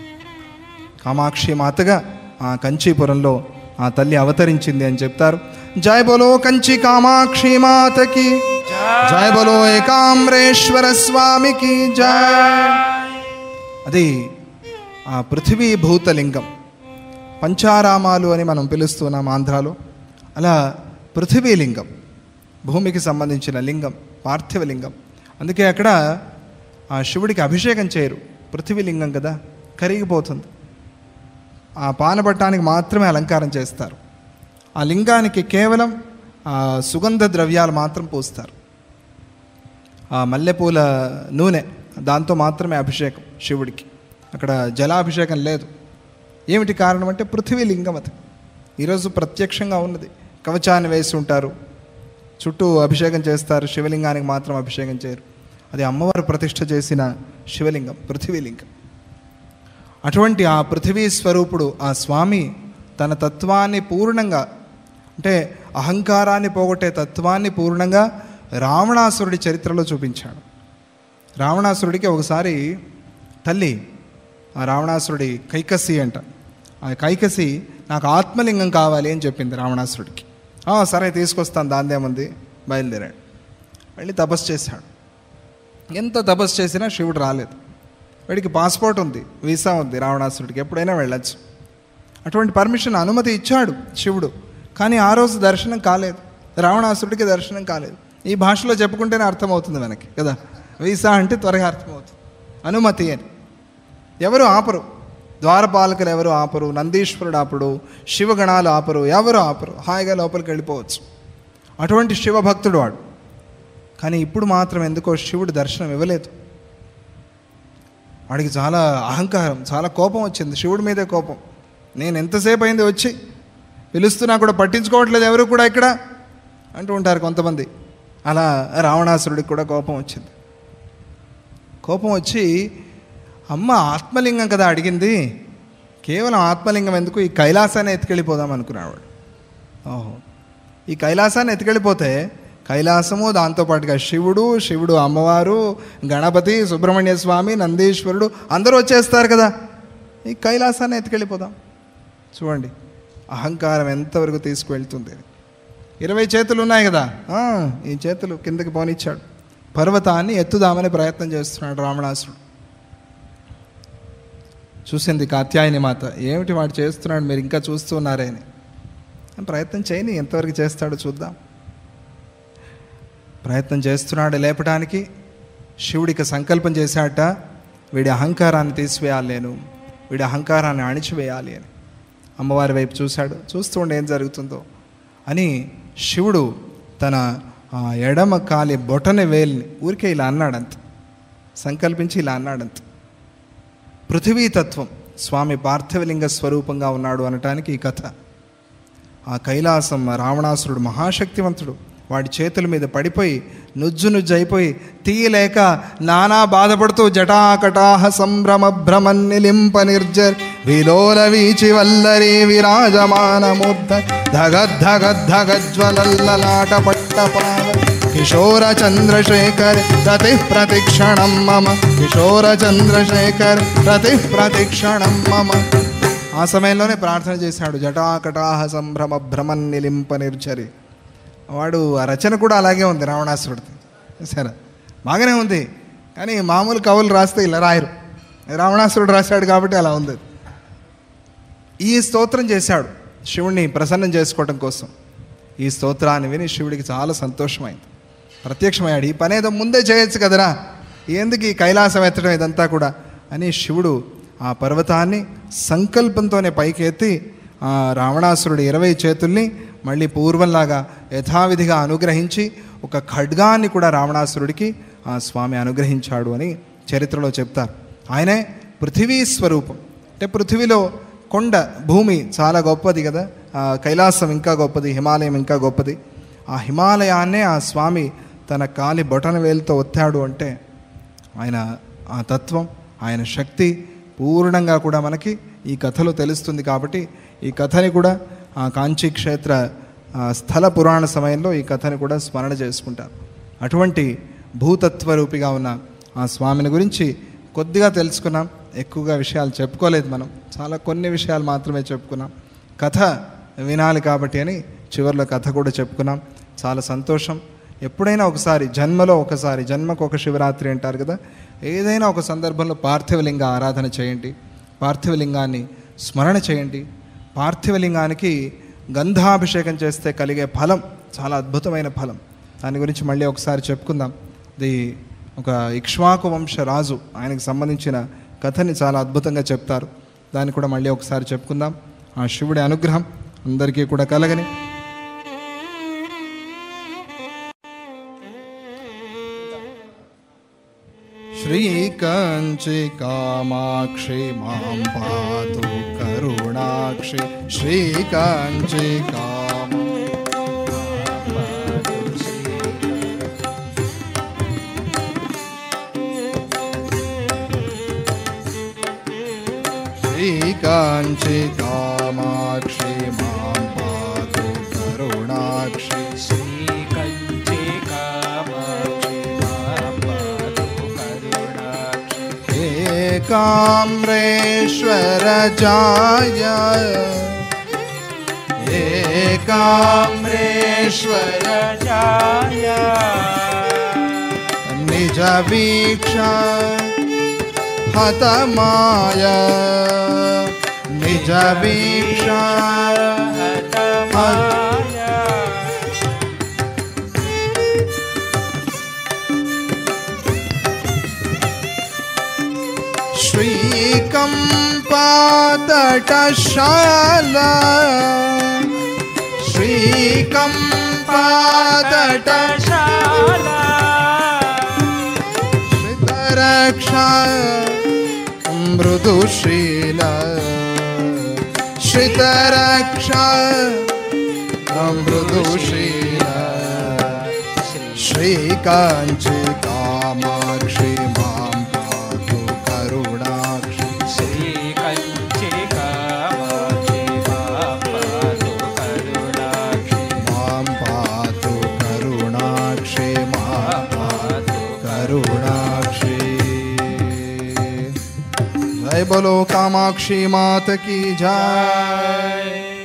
కామాక్షి మాతగా ఆ కంచీపురంలో ఆ తల్లి అవతరించింది అని చెప్తారు. జయ బోలో కంచి కామాక్షి మాతకి జయ బోలో ఏకాంబరేశ్వర స్వామికి జయ. అది ఆ పృథివీ భూతలింగం, పంచారామాలు అని మనం పిలుస్తున్నాం ఆంధ్రాలో. అలా పృథివీలింగం, భూమికి సంబంధించిన లింగం, పార్థివలింగం. అందుకే అక్కడ ఆ శివుడికి అభిషేకం చేయరు, పృథివీలింగం కదా, కరిగిపోతుంది. ఆ పానపట్టానికి మాత్రమే అలంకారం చేస్తారు. ఆ లింగానికి కేవలం ఆ సుగంధ ద్రవ్యాలు మాత్రం పూస్తారు. ఆ మల్లెపూల నూనె, దాంతో మాత్రమే అభిషేకం శివుడికి. అక్కడ జలాభిషేకం లేదు. ఏమిటి కారణం అంటే పృథివీలింగం అది ఈరోజు ప్రత్యక్షంగా ఉన్నది. కవచాన్ని వేసి ఉంటారు, చుట్టూ అభిషేకం చేస్తారు, శివలింగానికి మాత్రం అభిషేకం చేయరు. అది అమ్మవారు ప్రతిష్ఠ చేసిన శివలింగం, పృథివీలింగం. అటువంటి ఆ పృథివీ స్వరూపుడు ఆ స్వామి తన తత్వాన్ని పూర్ణంగా, అంటే అహంకారాన్ని పోగొట్టే తత్వాన్ని పూర్ణంగా రావణాసురుడి చరిత్రలో చూపించాడు. రావణాసురుడికి ఒకసారి తల్లి, ఆ రావణాసురుడి కైకసి అంట, ఆ కైకసి నాకు ఆత్మలింగం కావాలి అని చెప్పింది రావణాసురుడికి. సరే తీసుకొస్తాను, దాందేముంది, బయలుదేరాడు. వెళ్ళి తపస్సు చేశాడు. ఎంత తపస్సు చేసినా శివుడు రాలేదు. వాడికి పాస్పోర్ట్ ఉంది, వీసా ఉంది, రావణాసురుడికి ఎప్పుడైనా వెళ్ళచ్చు. అటువంటి పర్మిషన్, అనుమతి ఇచ్చాడు శివుడు. కానీ ఆ రోజు దర్శనం కాలేదు, రావణాసురుడికి దర్శనం కాలేదు. ఈ భాషలో చెప్పుకుంటేనే అర్థమవుతుంది మనకి కదా, వీసా అంటే త్వరగా అర్థమవుతుంది. అనుమతి అని ఎవరు ఆపరు, ద్వారపాలకులు ఎవరు ఆపరు, నందీశ్వరుడు ఆపడు, శివగణాలు ఆపరు, ఎవరు ఆపరు, హాయిగా లోపలికి వెళ్ళిపోవచ్చు. అటువంటి శివభక్తుడు వాడు. కానీ ఇప్పుడు మాత్రం ఎందుకో శివుడు దర్శనం ఇవ్వలేదు. వాడికి చాలా అహంకారం, చాలా కోపం వచ్చింది, శివుడి మీదే కోపం. నేను ఎంతసేపు అయింది వచ్చి, పిలుస్తున్నా కూడా పట్టించుకోవట్లేదు ఎవరు కూడా ఇక్కడ అంటూ ఉంటారు కొంతమంది. అలా రావణాసురుడికి కూడా కోపం వచ్చింది. కోపం వచ్చి, అమ్మ ఆత్మలింగం కదా అడిగింది, కేవలం ఆత్మలింగం ఎందుకు, ఈ కైలాసాన్ని ఎత్తుకెళ్ళిపోదాం అనుకున్నాడు వాడు. ఈ కైలాసాన్ని ఎత్తుకెళ్ళిపోతే కైలాసము, దాంతోపాటుగా శివుడు అమ్మవారు, గణపతి, సుబ్రహ్మణ్య స్వామి, నందీశ్వరుడు అందరూ వచ్చేస్తారు కదా. ఈ కైలాసాన్ని ఎత్తుకెళ్ళిపోదాం. చూడండి అహంకారం ఎంతవరకు తీసుకువెళ్తుంది. 20 చేతులు ఉన్నాయి కదా, ఈ చేతులు కిందకి పోనిచ్చాడు. పర్వతాన్ని ఎత్తుదామని ప్రయత్నం చేస్తున్నాడు రావణాసురుడు. చూసింది కాత్యాయని మాత, ఏమిటి వాడు చేస్తున్నాడు, మీరు ఇంకా చూస్తూ ఉన్నారే అని. ప్రయత్నం చేయని, ఎంతవరకు చేస్తాడో చూద్దాం. ప్రయత్నం చేస్తున్నాడు లేపడానికి. శివుడికి సంకల్పం చేశాట, వీడి అహంకారాన్ని తీసివేయాలి, నేను వీడి అహంకారాన్ని అణిచివేయాలి అని. అమ్మవారి వైపు చూశాడు. చూస్తూ ఉండి ఏం జరుగుతుందో అని శివుడు తన ఎడమ కాలి బొటని వేలిని ఊరికే ఇలా అన్నాడంత, సంకల్పించి ఇలా అన్నాడంత. పృథివీతత్వం స్వామి పార్థివలింగ స్వరూపంగా ఉన్నాడు అనటానికి ఈ కథ. ఆ కైలాసం రావణాసురుడు మహాశక్తివంతుడు, వాడి చేతుల మీద పడిపోయి నుజ్జు అయిపోయి తీయలేక నానా బాధపడుతూ జటాకటాహ సంభ్రమ భ్రమన్నిలింప నిర్జర్ విలోల వీచి వల్లరి విరాజమానమూర్ధ ధగద్ధగద్ధగజ్వలల్లలాట పట్టపాల కిశోర చంద్రశేఖర్ ప్రతి ప్రతిక్షణం మమ కిశోర చంద్రశేఖర్ ప్రతి ప్రతిక్షణం మమ. ఆ సమయంలోనే ప్రార్థన చేశాడు, జటాకటాహ సంభ్రమ భ్రమన్నిలింప నిర్జరి. వాడు ఆ రచన కూడా అలాగే ఉంది రావణాసురుడిది. సరే బాగానే ఉంది, కానీ మామూలు కవులు రాస్తే ఇలా రాయరు. రావణాసురుడు రాశాడు కాబట్టి అలా ఉంది. ఈ స్తోత్రం చేశాడు శివుణ్ణి ప్రసన్నం చేసుకోవడం కోసం. ఈ స్తోత్రాన్ని విని శివుడికి చాలా సంతోషమైంది, ప్రత్యక్షమయ్యాడు. ఈ పని ఏదో ముందే చేయొచ్చు కదరా, ఎందుకు ఈ కైలాసం ఎత్తడం ఇదంతా కూడా అని శివుడు ఆ పర్వతాన్ని సంకల్పంతోనే పైకి ఎత్తి ఆ రావణాసురుడి 20 చేతుల్ని మళ్ళీ పూర్వంలాగా యథావిధిగా అనుగ్రహించి ఒక ఖడ్గాన్ని కూడా రావణాసురుడికి ఆ స్వామి అనుగ్రహించాడు అని చరిత్రలో చెప్తారు. ఆయనే పృథివీ స్వరూపం. అంటే పృథివీలో కొండ భూమి చాలా గొప్పది కదా, కైలాసం ఇంకా గొప్పది, హిమాలయం ఇంకా గొప్పది. ఆ హిమాలయాన్నే ఆ స్వామి తన కాలి బొటన వేలుతో ఒత్తాడు అంటే ఆయన ఆ తత్వం, ఆయన శక్తి పూర్ణంగా కూడా మనకి ఈ కథలో తెలుస్తుంది. కాబట్టి ఈ కథని కూడా ఆ కాంచీ క్షేత్ర స్థల పురాణ సమయంలో ఈ కథని కూడా స్మరణ చేసుకుంటారు. అటువంటి భూతత్వరూపిగా ఉన్న ఆ స్వామిని గురించి కొద్దిగా తెలుసుకున్నాం. ఎక్కువగా విషయాలు చెప్పుకోలేదు మనం, చాలా కొన్ని విషయాలు మాత్రమే చెప్పుకున్నాం. కథ వినాలి కాబట్టి అని చివరిలో కథ కూడా చెప్పుకున్నాం. చాలా సంతోషం. ఎప్పుడైనా ఒకసారి జన్మలో ఒకసారి, జన్మకు ఒక శివరాత్రి అంటారు కదా, ఏదైనా ఒక సందర్భంలో పార్థివలింగ ఆరాధన చేయండి, పార్థివలింగాన్ని స్మరణ చేయండి. పార్థివలింగానికి గంధాభిషేకం చేస్తే కలిగే ఫలం చాలా అద్భుతమైన ఫలం. దాని గురించి మళ్ళీ ఒకసారి చెప్పుకుందాం. ఇది ఒక ఇక్ష్వాకు వంశ రాజు, ఆయనకు సంబంధించిన కథని చాలా అద్భుతంగా చెప్తారు. దాన్ని కూడా మళ్ళీ ఒకసారి చెప్పుకుందాం. ఆ శివుడి అనుగ్రహం అందరికీ కూడా కలగని. శ్రీకాంచి కామాక్షి మాం పాతు కరుణాక్షి శ్రీకాంచి శ్రీకాంచి కామాక్షి మాం పాతు కరుణాక్షి శ్రీకాంచి కామాక్షి మాం పాతు కరుణాక్షి ఏకామ్రేశ్వర జాయ ఏకామ్రేశ్వర జాయ నిజ వీక్ష హతమాయ నిజ వీక్ష హతమాయ శ్రీకంపాతటశాల శ్రీకంపాతటశాల శ్రితరక్ష మృదుశీల శ్రితరక్ష మృదుశీల శ్రీకాంచి కామాక్షి మాం పాతు కరుణాక్షి శ్రీకాంచి కామాక్షి మాం పాతు కరుణాక్షి మాం పాతు కరుణాక్షి जय बोलो कामाक्षी मात की जय।